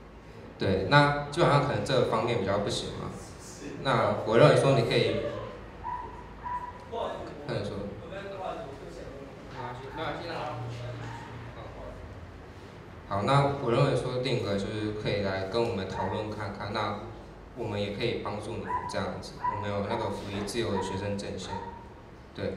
对，那基本上可能这个方面比较不行嘛。那我认为说你可以。 不能说。好，那我认为说定格就是可以来跟我们讨论看看，那我们也可以帮助你们这样子。我们有那个辅以自由的学生阵线，对。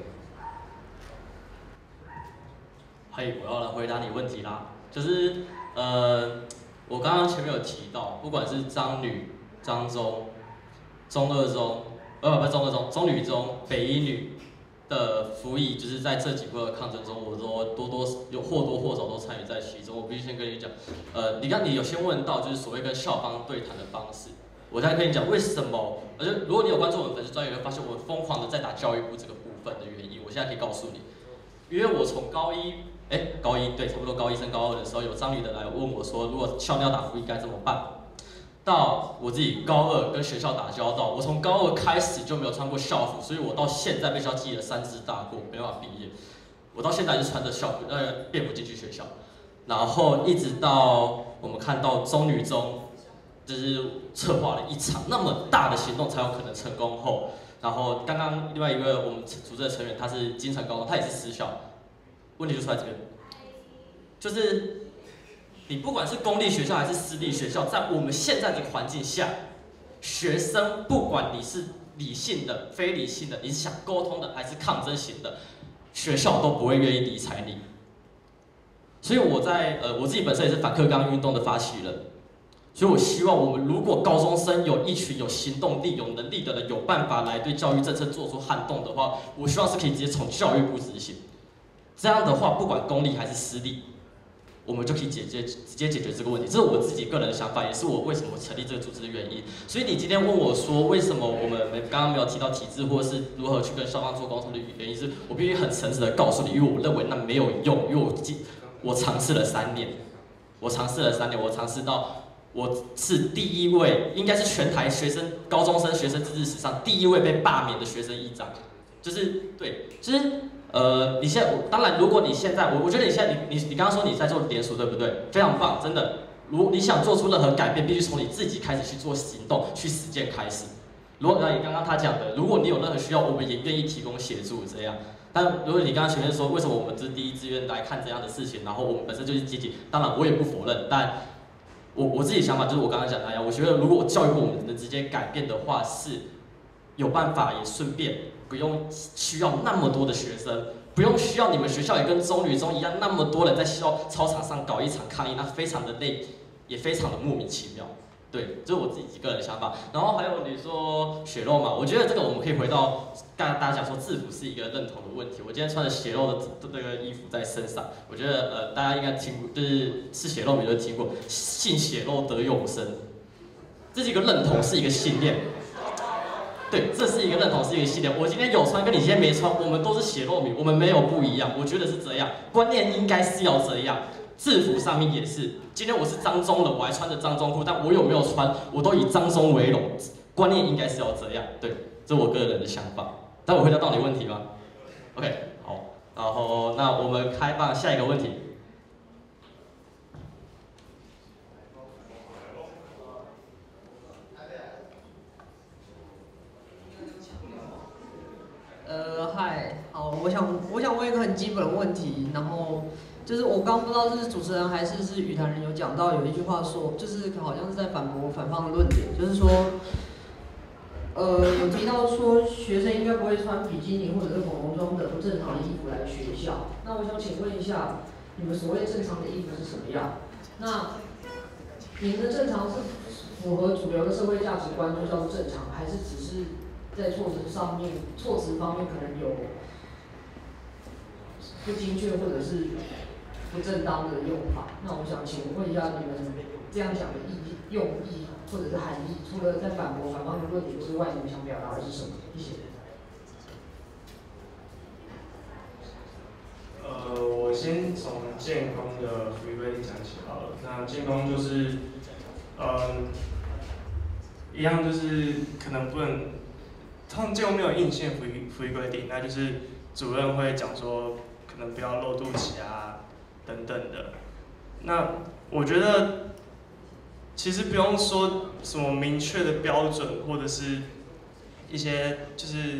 嘿，我要来回答你问题啦，就是呃，我刚刚前面有提到，不管是彰女、彰中、中二中，呃不是中二中、中女中、北一女的服役，就是在这几波的抗争中，我都多多有或多或少都参与在其中。我必须先跟你讲，呃，你刚你有先问到就是所谓跟校方对谈的方式，我再跟你讲为什么，而且如果你有关注我们粉丝专页，会发现我们疯狂的在打教育部这个部分的原因，我现在可以告诉你，因为我从高一。哎，高一对，差不多高一升高二的时候，有张女的来问我说，如果校内要打服役该怎么办？到我自己高二跟学校打交道，我从高二开始就没有穿过校服，所以我到现在被校记了三支大过，没办法毕业。我到现在是穿着校服，呃，便服进去学校，然后一直到我们看到中女中，就是策划了一场那么大的行动才有可能成功后，然后刚刚另外一个我们组织的成员，他是金城高中，他也是私校。问题就出在这边，就是你不管是公立学校还是私立学校，在我们现在的环境下，学生不管你是理性的、非理性的，你是想沟通的还是抗争型的，学校都不会愿意理睬你。所以我在呃我自己本身也是反课纲运动的发起人，所以我希望我们如果高中生有一群有行动力、有能力的人，有办法来对教育政策做出撼动的话，我希望是可以直接从教育部执行。这样的话，不管公立还是私立，我们就可以解决直接解决这个问题。这是我自己个人的想法，也是我为什么成立这个组织的原因。所以你今天问我说，为什么我们没刚刚没有提到体制，或是如何去跟校方做沟通的原因是，我必须很诚实的告诉你，因为我认为那没有用，因为我我尝试了三年，我尝试了三年，我尝试到我是第一位，应该是全台学生高中生学生自治史上第一位被罢免的学生议长，就是对，就是。呃，你现在，当然，如果你现在，我我觉得你现在，你你你刚刚说你在做联署，对不对？非常棒，真的。如你想做出任何改变，必须从你自己开始去做行动，去实践开始。如果你刚刚他讲的，如果你有任何需要，我们也愿意提供协助这样。但如果你刚刚前面说，为什么我们是第一志愿来看这样的事情，然后我们本身就是积极，当然我也不否认，但我我自己想法就是我刚刚讲的那样，我觉得如果教育部我们能直接改变的话，是有办法也顺便。不用需要那么多的学生，不用需要你们学校也跟中女中一样那么多人在校操场上搞一场抗议，那非常的累，也非常的莫名其妙。对，这是我自己个人的想法。然后还有你说血肉嘛，我觉得这个我们可以回到刚刚大家讲说制服是一个认同的问题。我今天穿着血肉的这个衣服在身上，我觉得呃大家应该听过，就是是血肉迷都听过，信血肉得永生，这是一个认同，是一个信念。对，这是一个认同，是一个信念。我今天有穿，跟你今天没穿，我们都是血肉迷，我们没有不一样。我觉得是这样，观念应该是要这样。制服上面也是，今天我是彰中的，我还穿着彰中裤，但我有没有穿，我都以彰中为荣。观念应该是要这样，对，这是我个人的想法。但我回答到你问题吗 ？OK， 好，然后那我们开放下一个问题。 呃，嗨，好，我想我想问一个很基本的问题，然后就是我刚不知道是主持人还是是语坛人有讲到有一句话说，就是好像是在反驳反方的论点，就是说，呃，有提到说学生应该不会穿比基尼或者是恐龙装的不正常的衣服来学校。那我想请问一下，你们所谓正常的衣服是什么样？那你们的正常是符合主流的社会价值观就叫做正常，还是只是？在措辞上面，措辞方面可能有不精确或者是不正当的用法。那我想请问一下，你们这样讲的意用意或者是含义，除了在反驳反方的论点之外，你们想表达的是什么？谢谢。 呃，我先从建工的服役规定讲起好了。那建工就是，嗯，一样就是可能不能。他们建工没有硬性服役服役规定，那就是主任会讲说，可能不要露肚脐啊，等等的。那我觉得，其实不用说什么明确的标准，或者是一些就是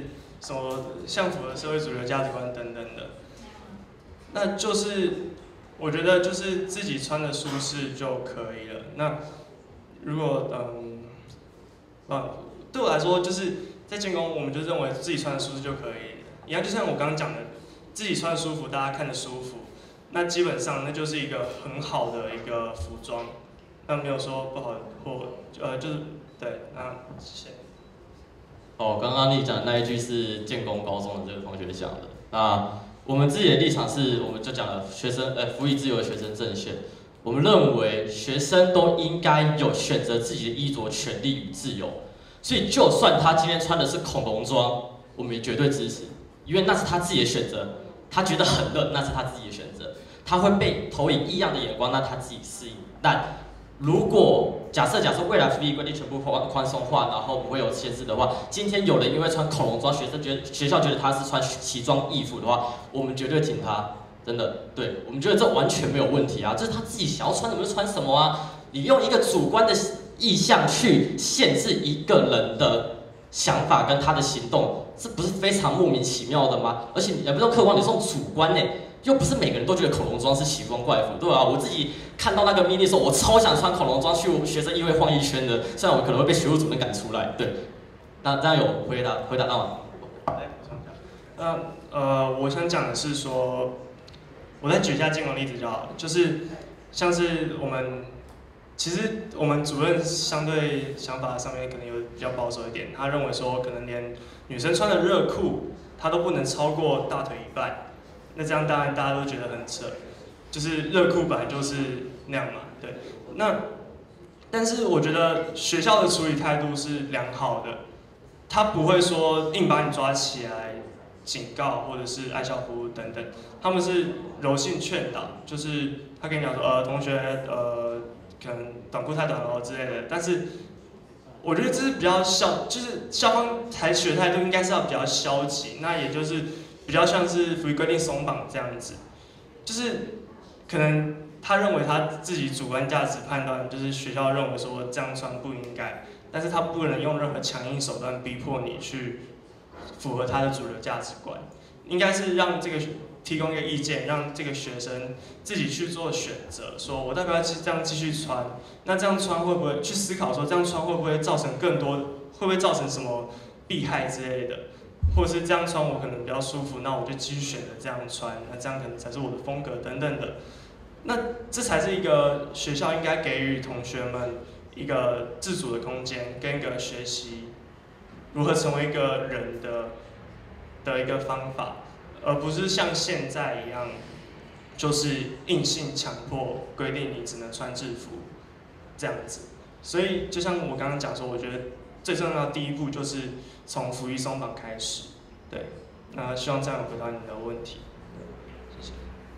什么像符合社会主流价值观等等的，那就是我觉得就是自己穿的舒适就可以了。那如果嗯，啊，对我来说就是在建工，我们就认为自己穿的舒适就可以了。一样，就像我刚刚讲的，自己穿的舒服，大家看着舒服，那基本上那就是一个很好的一个服装。那没有说不好或呃就是对，那谢谢。 哦，刚刚你讲的那一句是建工高中的这个同学讲的。那我们自己的立场是，我们就讲了学生呃服役自由的学生阵线，我们认为学生都应该有选择自己的衣着权利与自由。所以就算他今天穿的是恐龙装，我们也绝对支持，因为那是他自己的选择。他觉得很热，那是他自己的选择。他会被投以异样的眼光，那他自己适应。但如果假设假设未来服役规定全部宽宽松化，然后不会有限制的话，今天有人因为穿恐龙装，学生觉得学校觉得他是穿奇装异服的话，我们绝对挺他，真的，对我们觉得这完全没有问题啊，这是他自己想要穿什么就穿什么啊，你用一个主观的意向去限制一个人的想法跟他的行动，这不是非常莫名其妙的吗？而且也不是客观，你是用主观呢。又不是每个人都觉得恐龙装是奇装怪服，对啊，我自己看到那个 mini 的时候，我超想穿恐龙装去学生议会晃一圈的，虽然我可能会被学务主任赶出来。对，那这样有回答回答到吗？ 来补充一下。那呃，我想讲的是说，我再举一下建工例子就好了，就是像是我们其实我们主任相对想法上面可能有比较保守一点，他认为说可能连女生穿的热裤，它都不能超过大腿一半。那这样当然大家都觉得很扯，就是热裤本来就是那样嘛，对。那但是我觉得学校的处理态度是良好的，他不会说硬把你抓起来警告或者是爱校服务等等，他们是柔性劝导，就是他跟你讲说呃同学呃可能短裤太短了之类的，但是我觉得这是比较消，就是校方采取的态度应该是要比较消极，那也就是。比较像是服役规定松绑这样子，就是可能他认为他自己主观价值判断，就是学校认为说这样穿不应该，但是他不能用任何强硬手段逼迫你去符合他的主流价值观，应该是让这个提供一个意见，让这个学生自己去做选择，说我要不要这样继续穿，那这样穿会不会去思考说这样穿会不会造成更多，会不会造成什么弊害之类的。或者是这样穿我可能比较舒服，那我就继续选择这样穿，那这样可能才是我的风格等等的。那这才是一个学校应该给予同学们一个自主的空间，跟一个学习如何成为一个人的的一个方法，而不是像现在一样，就是硬性强迫规定你只能穿制服这样子。所以就像我刚刚讲说，我觉得最重要的第一步就是从服役松绑开始，对，那希望这样有回答你的问题，谢谢。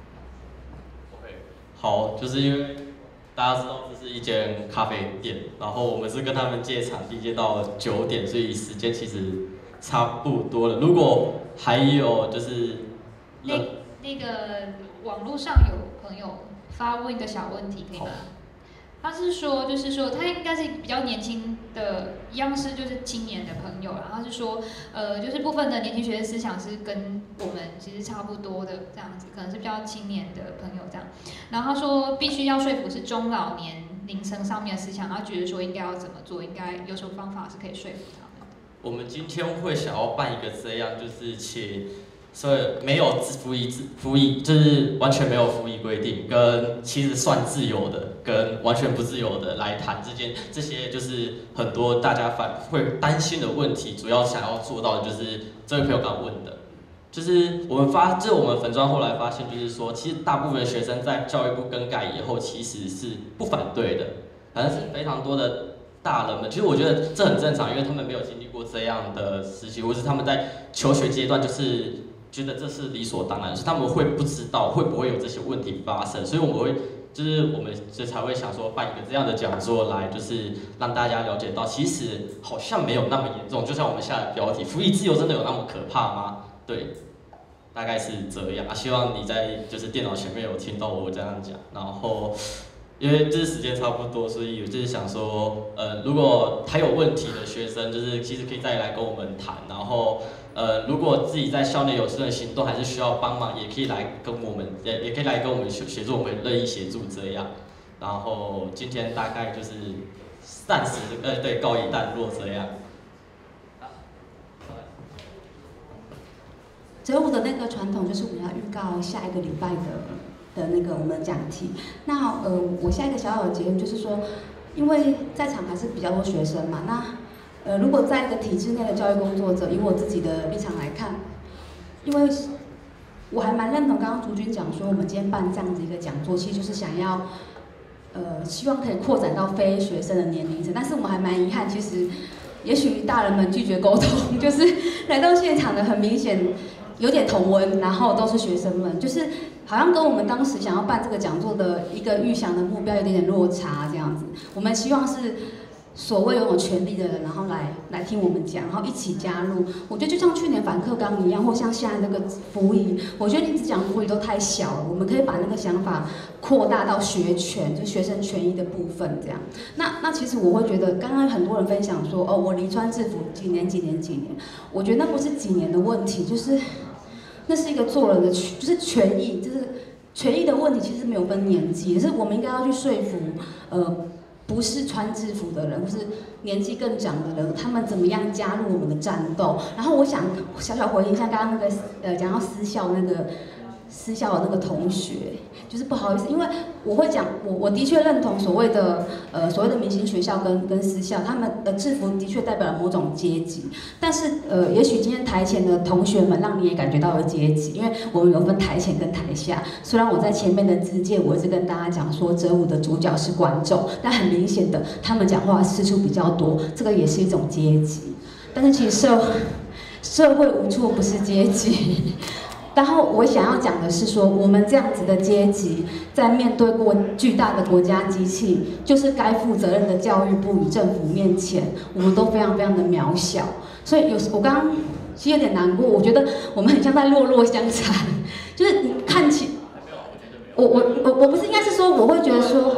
OK， 好，就是因为大家知道这是一间咖啡店，然后我们是跟他们借场地借到九点，所以时间其实差不多了。如果还有就是那那个网络上有朋友发问一个小问题，可以吗？他是说，就是说，他应该是比较年轻的，一样是就是青年的朋友，然后是说，呃，就是部分的年轻学生思想是跟我们其实差不多的这样子，可能是比较青年的朋友这样。然后他说，必须要说服是中老年龄层上面的思想，他觉得说应该要怎么做，应该有什么方法是可以说服他们的。 我们今天会想要办一个这样，就是且。所以没有服役服役就是完全没有服役规定，跟其实算自由的，跟完全不自由的来谈之间，这些就是很多大家反会担心的问题。主要想要做到的就是这位朋友刚问的，就是我们发，就是我们粉专后来发现，就是说其实大部分学生在教育部更改以后，其实是不反对的，反正是非常多的大人们，其实我觉得这很正常，因为他们没有经历过这样的时期，或是他们在求学阶段就是。觉得这是理所当然，是他们会不知道会不会有这些问题发生，所以我们会就是我们就才会想说办一个这样的讲座来，就是让大家了解到，其实好像没有那么严重。就像我们下的标题，服役自由真的有那么可怕吗？对，大概是这样啊。希望你在就是电脑前面有听到我这样讲，然后因为这时间差不多，所以我就是想说，呃，如果还有问题的学生，就是其实可以再来跟我们谈，然后，呃，如果自己在校内有这种行动，还是需要帮忙，也可以来跟我们，也也可以来跟我们协协助，我们乐意协助这样。然后今天大概就是暂时，呃，对，告一段落这样。 折舞的那个传统就是我们要预告下一个礼拜的。的那个我们的讲题，那呃，我下一个小小的结论就是说，因为在场还是比较多学生嘛，那呃，如果在一个体制内的教育工作者，以我自己的立场来看，因为我还蛮认同刚刚竹君讲说，我们今天办这样子一个讲座，其实就是想要呃，希望可以扩展到非学生的年龄层，但是我们还蛮遗憾，其实也许大人们拒绝沟通，就是来到现场的很明显有点同温，然后都是学生们，就是。好像跟我们当时想要办这个讲座的一个预想的目标有点点落差，这样子。我们希望是所谓拥有权利的人，然后来来听我们讲，然后一起加入。我觉得就像去年反课纲一样，或像现在这个服役，我觉得你只讲服役都太小了，我们可以把那个想法扩大到学权，就学生权益的部分这样。那那其实我会觉得，刚刚很多人分享说，哦，我离穿制服几年几年几年，我觉得那不是几年的问题，就是。那是一个做人的权，就是权益，就是权益的问题，其实没有分年纪，可是我们应该要去说服，呃，不是穿制服的人，或是年纪更长的人，他们怎么样加入我们的战斗。然后我想小小回应一下刚刚那个呃讲到私校那个私校的那个同学，就是不好意思，因为我会讲，我我的确认同所谓的呃所谓的明星学校跟跟私校，他们的制服的确代表了某种阶级，但是呃也许今天台前的同学们让你也感觉到了阶级，因为我们有分台前跟台下。虽然我在前面的自介我一直跟大家讲说折舞的主角是观众，但很明显的他们讲话次数比较多，这个也是一种阶级。但是其实社社会无处不是阶级。然后我想要讲的是说，我们这样子的阶级，在面对过巨大的国家机器，就是该负责任的教育部与政府面前，我们都非常非常的渺小。所以有时我刚刚其实有点难过，我觉得我们很像在弱弱相残，就是你看起，我我我我不是应该是说，我会觉得说，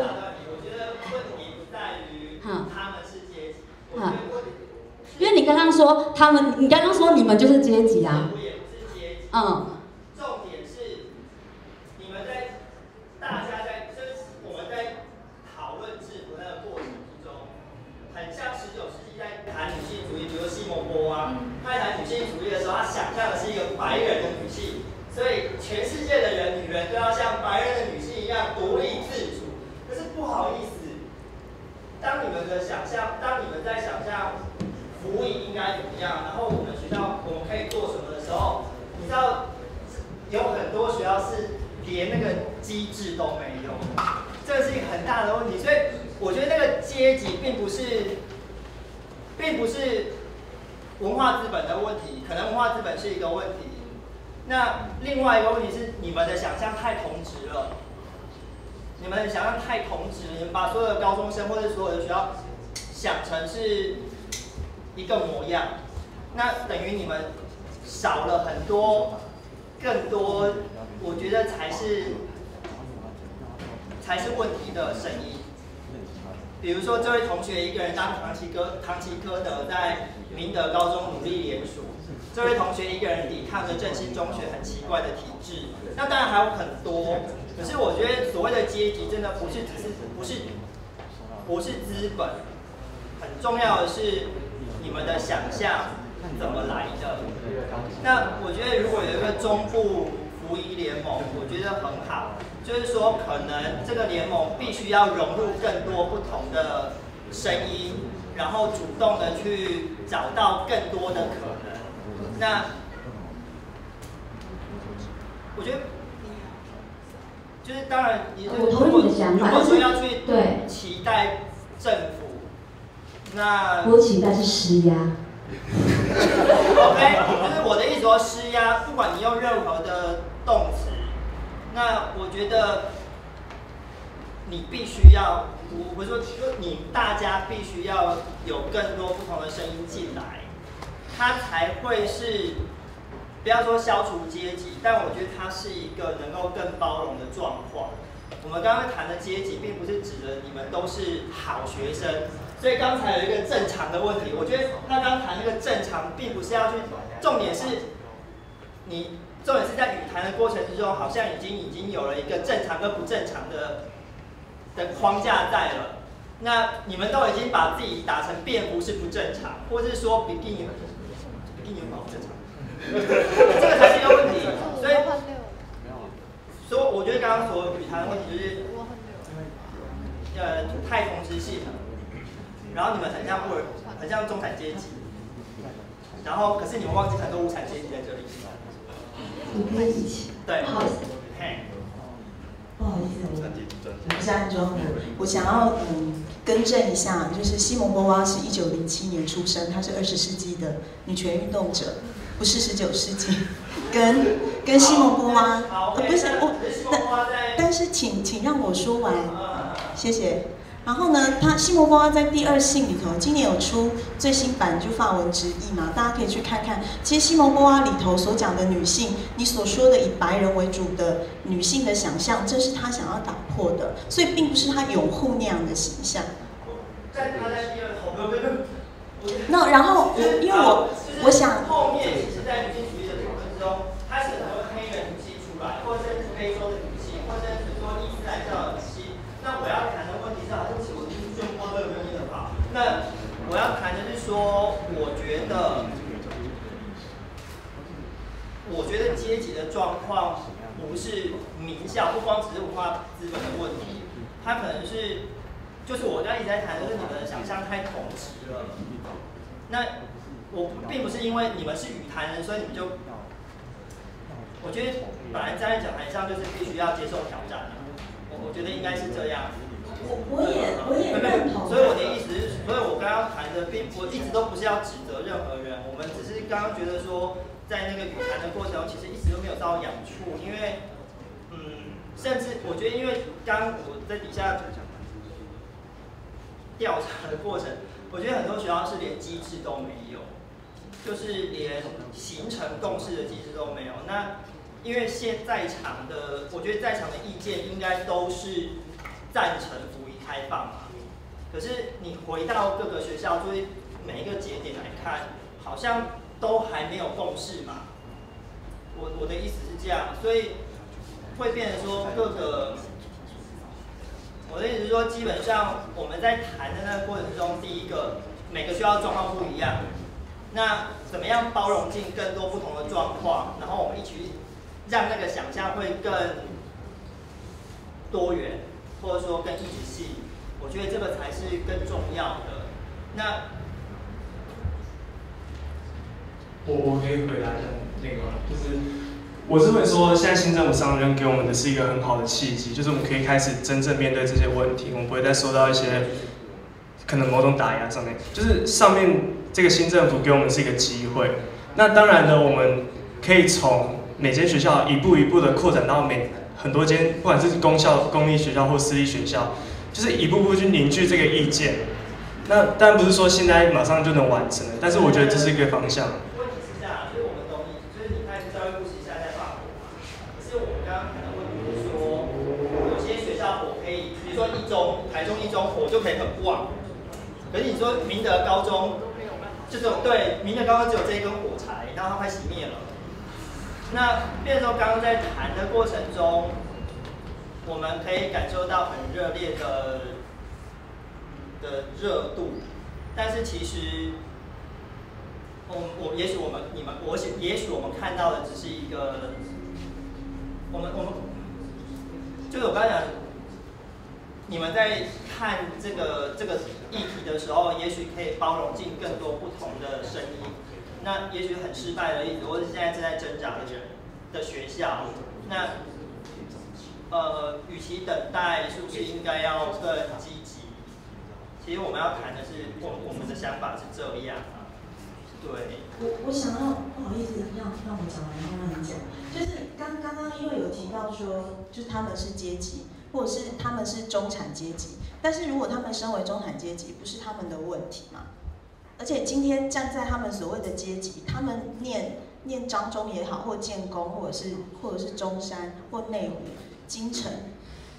哈，哈，因为你刚刚说他们，你刚刚说你们就是阶级啊，嗯。 大家在就是我们在讨论制服那个过程之中，很像十九世纪在谈女性主义，比如西蒙波啊，他在谈女性主义的时候，他想象的是一个白人的女性，所以全世界的人女人都要像白人的女性一样独立自主。可是不好意思，当你们的想象，当你们在想象服役应该怎么样，然后我们学校我们可以做什么的时候，你知道有很多学校是。连那个机制都没有，这是一个很大的问题。所以我觉得那个阶级并不是，并不是文化资本的问题，可能文化资本是一个问题。那另外一个问题是，你们的想象太同质了，你们的想象太同质了，你们把所有的高中生或者所有的学校想成是一个模样，那等于你们少了很多，更多。我觉得才是才是问题的声音。比如说，这位同学一个人当唐吉诃唐吉诃德在明德高中努力联署，这位同学一个人抵抗着振兴中学很奇怪的体制。那当然还有很多，可是我觉得所谓的阶级真的不是只是不是不是资本，很重要的是你们的想象怎么来的。那我觉得如果有一个中部服役联盟，我觉得很好，就是说可能这个联盟必须要融入更多不同的声音，然后主动的去找到更多的可能。那我觉得，就是当然，你如果如果说要去期待政府，那我期待是施压。 OK， 就是我的意思说施压，不管你用任何的动词，那我觉得你必须要，我不是说你大家必须要有更多不同的声音进来，它才会是不要说消除阶级，但我觉得它是一个能够更包容的状况。 我们刚刚谈的阶级，并不是指的你们都是好学生。所以刚才有一个正常的问题，我觉得他刚谈那个正常，并不是要去，重点是你。重点是在语谈的过程之中，好像已经已经有了一个正常跟不正常的的框架在了。那你们都已经把自己打成便服是不正常，或是说比基尼比基尼不正常，这个才是一个问题。所以，说我觉得刚刚所语谈的问题就是，呃，太同质性了。然后你们很像布尔，很像中产阶级，然后可是你们忘记很多无产阶级在这里。对， 不好意思， 嘿， 不好意思，我不是安装的，我想要嗯更正一下，就是西蒙波娃是一九零七年出生，她是二十世纪的女权运动者，不是十九世纪，跟跟西蒙波娃，呃不是我，但但是请请让我说完，谢谢。然后呢，他西蒙波娃在第二性里头，今年有出最新版就法文直译嘛，大家可以去看看。其实西蒙波娃里头所讲的女性，你所说的以白人为主的女性的想象，这是他想要打破的，所以并不是他拥护那样的形象。 在他在第二头， 那然后因为我我想后面其实，在女性主义的讨论之中，它是很多黑人女性出来，或者是非洲的女性，或者是说伊斯兰教的女性。那我要谈的问题是，对不起，我听说光都有没有念得好？那我要谈的是说，我觉得，我觉得阶级的状况不是名校，不光只是文化资本的问题，它可能是，就是我刚才一直在谈的是你们的想象太同质了。那我并不是因为你们是语坛人，所以你们就，我觉得本来站在讲台上就是必须要接受挑战的。我我觉得应该是这样。 我我也我也认同。 所以我的意思是，所以我刚刚谈的并我一直都不是要指责任何人，我们只是刚刚觉得说，在那个语谈的过程中，其实一直都没有到痒处，因为嗯，甚至我觉得，因为刚我在底下调查的过程，我觉得很多学校是连机制都没有，就是连形成共识的机制都没有。那因为现在场的，我觉得在场的意见应该都是赞成服役开放嘛。可是你回到各个学校，就是每一个节点来看，好像都还没有共识嘛。我我的意思是这样，所以会变成说各个，我的意思是说，基本上我们在谈的那个过程中，第一个每个学校状况不一样，那怎么样包容进更多不同的状况，然后我们一起让那个想象会更多元，或者说更一直性，我觉得这个才是更重要的。那我我可以回答一下那个，就是我是会说，现在新政府上任给我们的是一个很好的契机，就是我们可以开始真正面对这些问题，我们不会再受到一些可能某种打压上面，就是上面这个新政府给我们是一个机会。那当然呢，我们可以从每间学校一步一步的扩展到每很多间，不管是公校、公立学校或私立学校，就是一步步去凝聚这个意见。那当然不是说现在马上就能完成的，但是我觉得这是一个方向。 问题是这样，就是我们懂你，就是你看教育部其实现在在法国嘛，可是我们刚刚谈的问题是说，有些学校火可以，比如说一中、台中一中火就可以很旺，可是你说明德高中，就只有对明德高中只有这一根火柴，然后它快熄灭了。那变成说刚刚在谈的过程中，我们可以感受到很热烈的的热度，但是其实，我我也许我们你们我也许我们看到的只是一个，我们我们就是我刚才讲，你们在看这个这个议题的时候，也许可以包容进更多不同的声音。那也许很失败的例子，或是现在正在挣扎的人的学校，那呃，与其等待，是不是应该要更积极？其实我们要谈的是，我我们的想法是这样啊。对。 我我想要不好意思，让让我讲完，慢慢讲。就是刚刚刚因为有提到说，就是他们是阶级，或者是他们是中产阶级，但是如果他们身为中产阶级，不是他们的问题吗？而且今天站在他们所谓的阶级，他们念念彰中也好，或建工，或者是或者是中山或内湖、金城，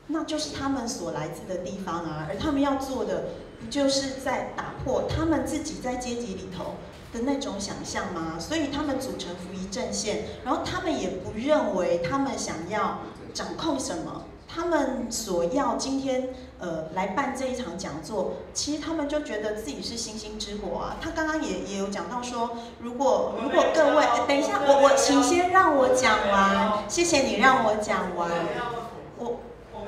那就是他们所来自的地方啊，而他们要做的，不就是在打破他们自己在阶级里头的那种想象吗？所以他们组成服役阵线，然后他们也不认为他们想要掌控什么，他们所要今天呃来办这一场讲座，其实他们就觉得自己是星星之火啊。他刚刚也也有讲到说，如果如果各位，等一下，我我请先让我讲完，谢谢你让我讲完，我。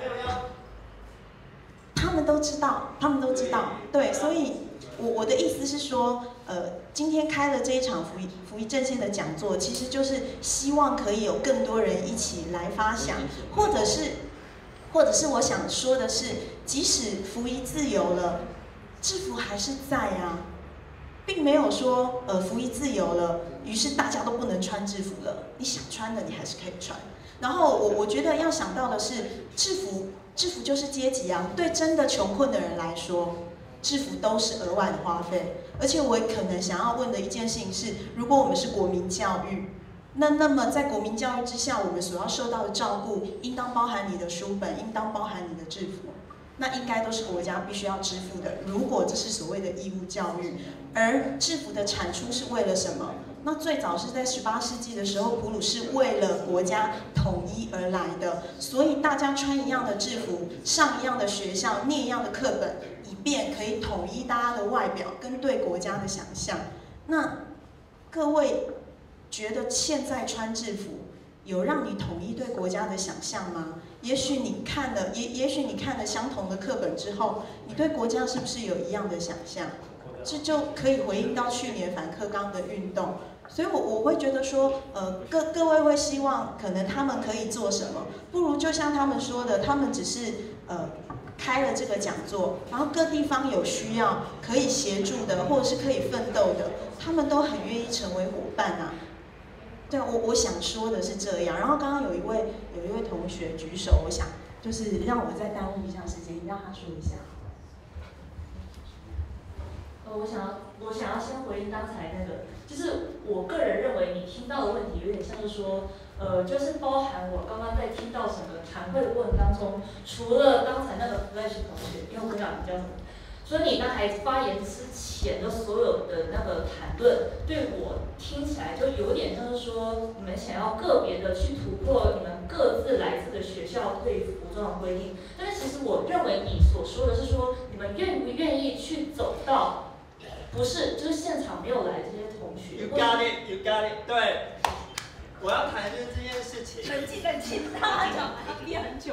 他们都知道，他们都知道，对，所以我我的意思是说，呃，今天开了这一场服役服役阵线的讲座，其实就是希望可以有更多人一起来发想，或者是，或者是我想说的是，即使服役自由了，制服还是在啊，并没有说呃服役自由了，于是大家都不能穿制服了，你想穿的你还是可以穿。然后我我觉得要想到的是，制服制服就是阶级啊，对真的穷困的人来说，制服都是额外的花费。而且我可能想要问的一件事情是，如果我们是国民教育，那那么在国民教育之下，我们所要受到的照顾，应当包含你的书本，应当包含你的制服，那应该都是国家必须要支付的。如果这是所谓的义务教育，而制服的产出是为了什么？那最早是在十八世纪的时候，普鲁士为了国家统一而来的，所以大家穿一样的制服，上一样的学校，念一样的课本，以便可以统一大家的外表跟对国家的想象。那各位觉得现在穿制服有让你统一对国家的想象吗？也许你看了，也也许你看了相同的课本之后，你对国家是不是有一样的想象？这就可以回应到去年反课纲的运动。所以我我会觉得说，呃，各各位会希望可能他们可以做什么？不如就像他们说的，他们只是呃开了这个讲座，然后各地方有需要可以协助的，或者是可以奋斗的，他们都很愿意成为伙伴啊。对，我我想说的是这样。然后刚刚有一位有一位同学举手，我想就是让我再耽误一下时间，你让他说一下。 呃，我想要我想要先回应刚才那个，就是我个人认为你听到的问题有点像是说，呃，就是包含我刚刚在听到整个谈会的过程当中，除了刚才那个 Flash 同学，因为我不知道你叫什么，所以你刚才发言之前的所有的那个谈论，对我听起来就有点像是说，你们想要个别的去突破你们各自来自的学校对服装的规定，但是其实我认为你所说的是说，你们愿不愿意去走到。不是，就是现场没有来这些同学。 You got it, you got it。对，我要谈的就是这件事情。 冷静冷静，他讲他憋很久。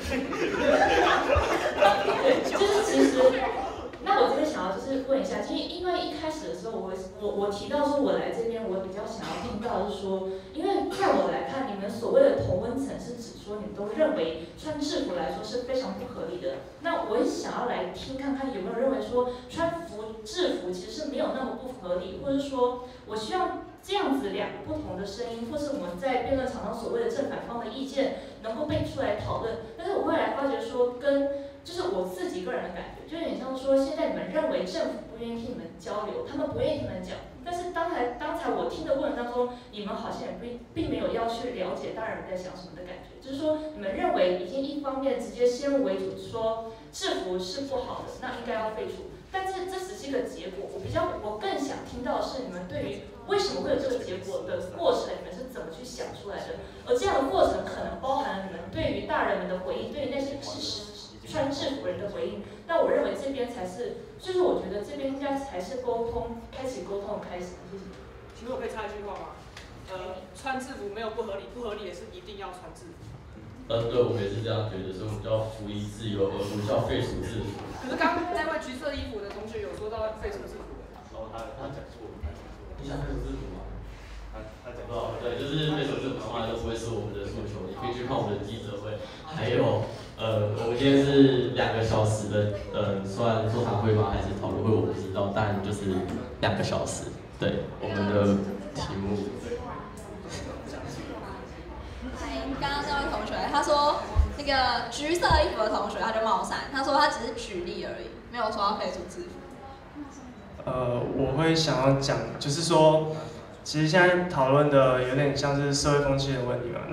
对，就是其实，那我这边想要就是问一下，因为因为一开始的时候，我我我提到说我来这边，我比较想要听到的是说，因为在我来看，你们所谓的同温层是指说你们都认为穿制服来说是非常不合理的。那我也想要来听看看有没有认为说穿服制服其实是没有那么不合理，或者说我希望这样子两个不同的声音，或是我们在辩论场上所谓的正反方的意见能够被出来讨论。但是我后来发觉说，跟就是我自己个人的感觉，就有点像说，现在你们认为政府不愿意听你们交流，他们不愿意听你们讲，但是刚才刚才我听的过程当中，你们好像也并并没有要去了解大人在想什么的感觉，就是说你们认为已经一方面直接先入为主说制服是不好的，那应该要废除。但是这只是一个结果，我比较我更想听到的是你们对于为什么会有这个结果的过程，你们是怎么去想出来的？而这样的过程可能包含了你们对于大人们的回应，对于那些事实穿制服人的回应。但我认为这边才是，就是我觉得这边应该才是沟通，开启沟通的开始。谢谢。 其实我可以插一句话吗？呃，穿制服没有不合理，不合理也是一定要穿制服。 呃，对，我们也是这样觉得，所以我们叫服役自由，而不叫废除制服。 可是刚刚那位橘色衣服的同学有说到废除制服， 然后他他讲错，你想废除制服吗？他他讲错，对，就是废除制服从来都不会是我们的诉求，你可以去看我们的记者会，还有呃，我们今天是两个小时的呃，算座谈会吗？还是讨论会？我不知道，但就是两个小时，对，我们的题目。 刚刚这位同学，他说那个橘色衣服的同学，他就冒闪，他说他只是举例而已，没有说要废除制服。 呃，我会想要讲，就是说，其实现在讨论的有点像是社会风气的问题嘛。那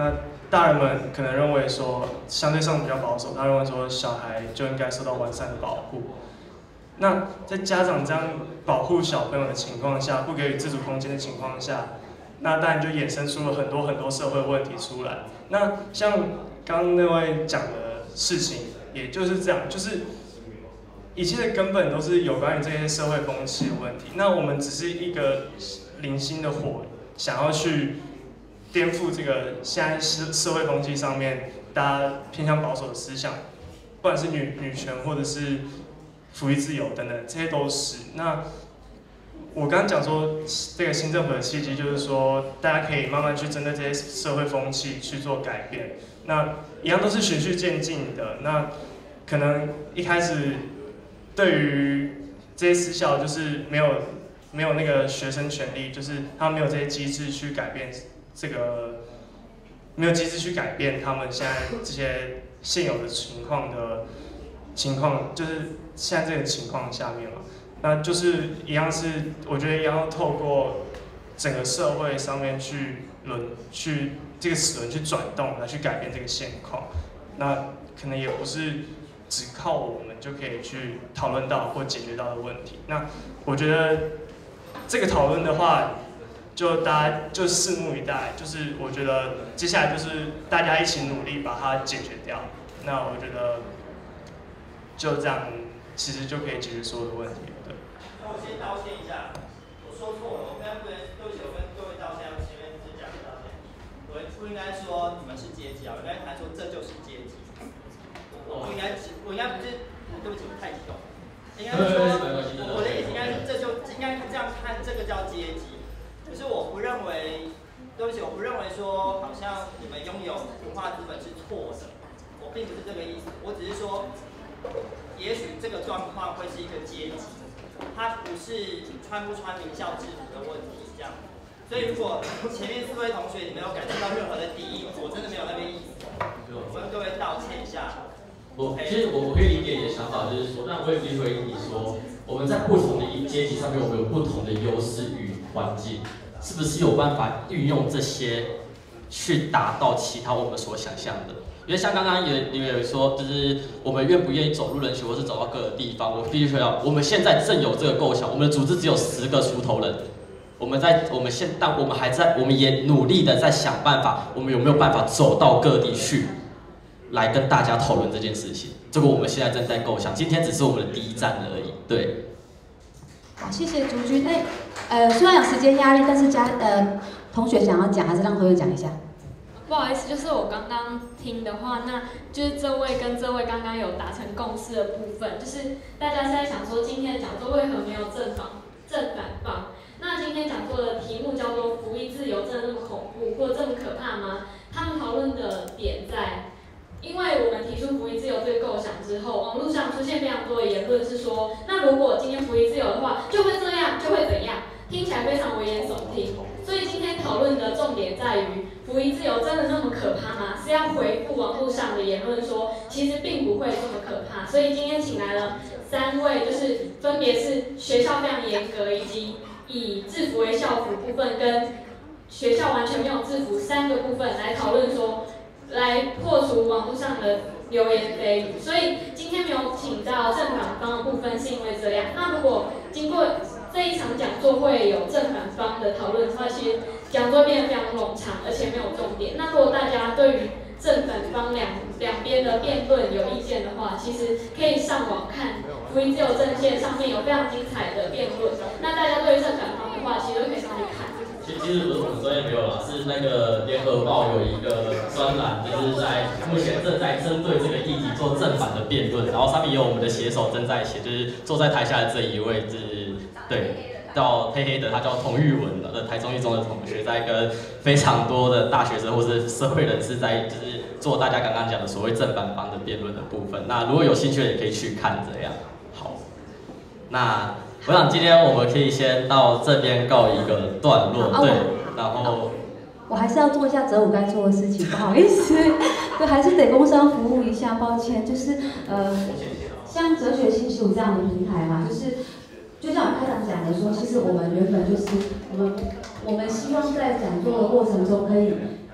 大人们可能认为说相对上比较保守，他认为说小孩就应该受到完善的保护。那在家长这样保护小朋友的情况下，不给予自主空间的情况下，那当然就衍生出了很多很多社会问题出来。那像刚刚那位讲的事情，也就是这样，就是一切的根本都是有关于这些社会风气的问题。那我们只是一个零星的火，想要去颠覆这个现在社社会风气上面大家偏向保守的思想，不管是女女权或者是福利自由等等，这些都是。那我刚刚讲说，这个新政府的契机就是说，大家可以慢慢去针对这些社会风气去做改变。那一样都是循序渐进的。那可能一开始对于这些私校就是没有没有那个学生权利，就是他们没有这些机制去改变这个，没有机制去改变他们现在这些现有的情况的情况，就是现在这个情况下面嘛。那就是一样是，我觉得一样要透过整个社会上面去轮去这个齿轮去转动，来去改变这个现况。那可能也不是只靠我们就可以去讨论到或解决到的问题。那我觉得这个讨论的话，就大家就拭目以待。就是我觉得接下来就是大家一起努力把它解决掉。那我觉得就这样，其实就可以解决所有的问题。 那我先道歉一下，我说错了，我刚刚不能，对不起，我跟各位道歉，我前面只讲道歉。我不应该说你们是阶级啊，我应该谈说这就是阶级。我不应该，我应该不是，对不起，我太激动。应该说，我的意思应该是这就应该这样看，这个叫阶级。可是我不认为，对不起，我不认为说好像你们拥有文化资本是错的，我并不是这个意思，我只是说，也许这个状况会是一个阶级。它不是穿不穿名校制服的问题，这样。所以如果前面四位同学你没有感受到任何的敌意，我真的没有那个意思，我跟各位道歉一下。 我其实我我可以理解你的想法，就是说，但我也必须回应你说，我们在不同的阶级上面，我们有不同的优势与环境，是不是有办法运用这些去达到其他我们所想象的？因为像刚刚也也有说，就是我们愿不愿意走入人群，或是走到各个地方，我必须说要，我们现在正有这个构想，我们的组织只有十个出头人，我们在我们现，但我们还在，我们也努力的在想办法，我们有没有办法走到各地去，来跟大家讨论这件事情。这个我们现在正在构想，今天只是我们的第一站而已。对。 好，谢谢竹君。哎，呃，虽然有时间压力，但是家呃同学想要讲，还是让同学讲一下。 不好意思，就是我刚刚听的话，那就是这位跟这位刚刚有达成共识的部分，就是大家是在想说今天的讲座为何没有正反正反方？那今天讲座的题目叫做"福利自由真的那么恐怖或这么可怕吗"？他们讨论的点在，因为我们提出福利自由这个构想之后，网络上出现非常多的言论是说，那如果今天福利自由的话，就会这样，就会怎样？听起来非常危言耸听。所以今天讨论的重点在于，福利自由真的那么可怕吗？是要回复网络上的言论说，其实并不会这么可怕。所以今天请来了三位，就是分别是学校非常严格，以及以制服为校服部分，跟学校完全没有制服三个部分来讨论说，来破除网络上的流言蜚语。所以今天没有请到正反方的部分，是因为这样。那如果经过这一场讲座会有正反方的讨论的话，其实讲座变得非常冗长，而且没有重点。那如果大家对于正反方两两边的辩论有意见的话，其实可以上网看福利自由阵线上面有非常精彩的辩论。那大家对于正反方的话，其实都可以上去看。 其实其实不是我们专业没有啦，是那个联合报有一个专栏，就是在目前正在针对这个议题做正反的辩论，然后上面也有我们的写手正在写，就是坐在台下的这一位是。对，叫黑黑的，他叫童玉文的，台中一中的同学，在跟非常多的大学生或是社会人士在就是做大家刚刚讲的所谓正反方的辩论的部分。那如果有兴趣的也可以去看这样。好，那我想今天我们可以先到这边告一个段落，对，然后我还是要做一下择偶该做的事情，不好意思，对，还是得工商服务一下，抱歉，就是呃，像哲学星期五这样的平台嘛，就是。就像我开场讲的说，其实我们原本就是我们我们希望在讲座的过程中可以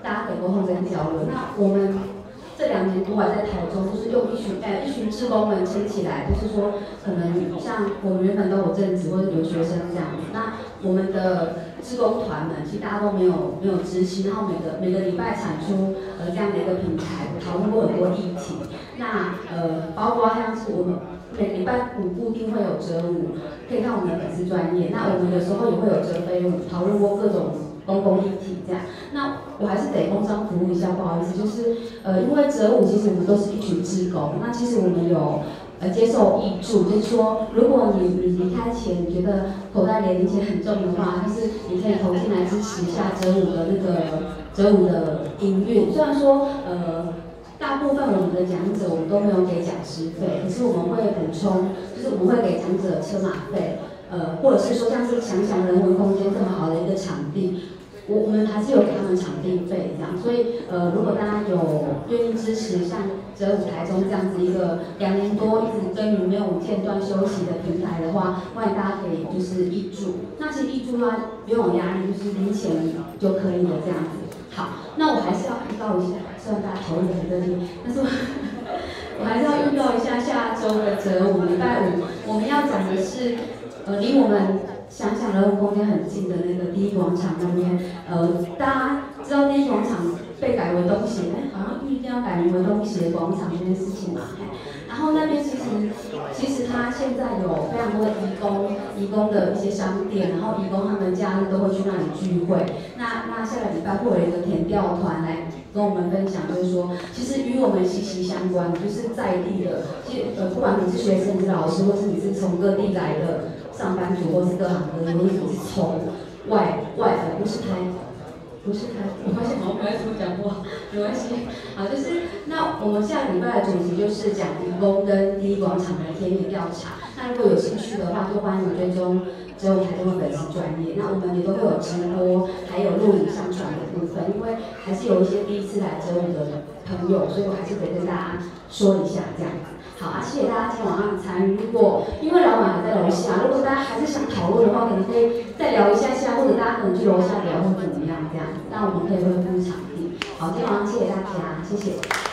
大家可以沟通跟交流。那我们这两年多来在台中，就是用一群呃一群志工们牵起来，就是说可能像我们原本都有正职或者留学生这样子，那我们的志工团们其实大家都没有没有知悉，然后每个每个礼拜产出呃这样的一个平台，讨论过很多议题。那呃包括像是我们每个礼拜五固定会有折舞，可以看我们的粉丝专页。那我们有时候也会有折飞舞，讨论过各种公共议题这样。那我还是得工商服务一下，不好意思，就是呃因为折舞其实我们都是一群志工，那其实我们有呃接受挹注，就是说如果你你离开前你觉得口袋里零钱很重的话，就是你可以投进来支持一下折舞的那个折舞的营运。虽然说呃。大部分我们的讲者我们都没有给讲师费，可是我们会补充，就是我们会给讲者车马费，呃，或者是说像是想想人文空间这么好的一个场地，我我们还是有给他们场地费这样。所以呃，如果大家有愿意支持像折舞台中这样子一个两年多一直耕耘没有间断休息的平台的话，欢迎大家可以就是挹注。那其实挹注的话不用有压力，就是零钱就可以了这样子。好，那我还是要预告一下，虽然大家讨论的很热烈，但是我我还是要预告一下下周的折舞，礼拜五我们要讲的是，呃，离我们想想人文空间很近的那个第一广场那边，呃，大家知道第一广场被改为东协，哎，好像预定要改名为东协广场这件事情嘛，然后那边其实其实它现在有非常多的移工，移工的一些商店，然后移工他们假日都会去那里聚会。那那下个礼拜会有一个田调团来跟我们分享，就是说，其实与我们息息相关，就是在地的，其实呃，不管你是学生、你是老师，或是你是从各地来的上班族，或是各行各业，或是你是从外外呃不是台。不是他，我发现好像不爱怎么讲话，没关系。好，就是那我们下个礼拜的主题就是讲移工跟第一广场的田野调查。那如果有兴趣的话，就欢迎追踪折舞台中的粉丝专页。那我们也都会有直播，还有录影上传的部分，因为还是有一些第一次来折舞的朋友，所以我还是得跟大家说一下这样子。好啊，谢谢大家今天晚上的参与。如果因为老板还在楼下，如果大家还是想讨论的话，可能可以再聊一下下，或者大家可能去楼下聊或怎么样这样，让我们可以恢复场地。好，今天晚上谢谢大家，谢谢。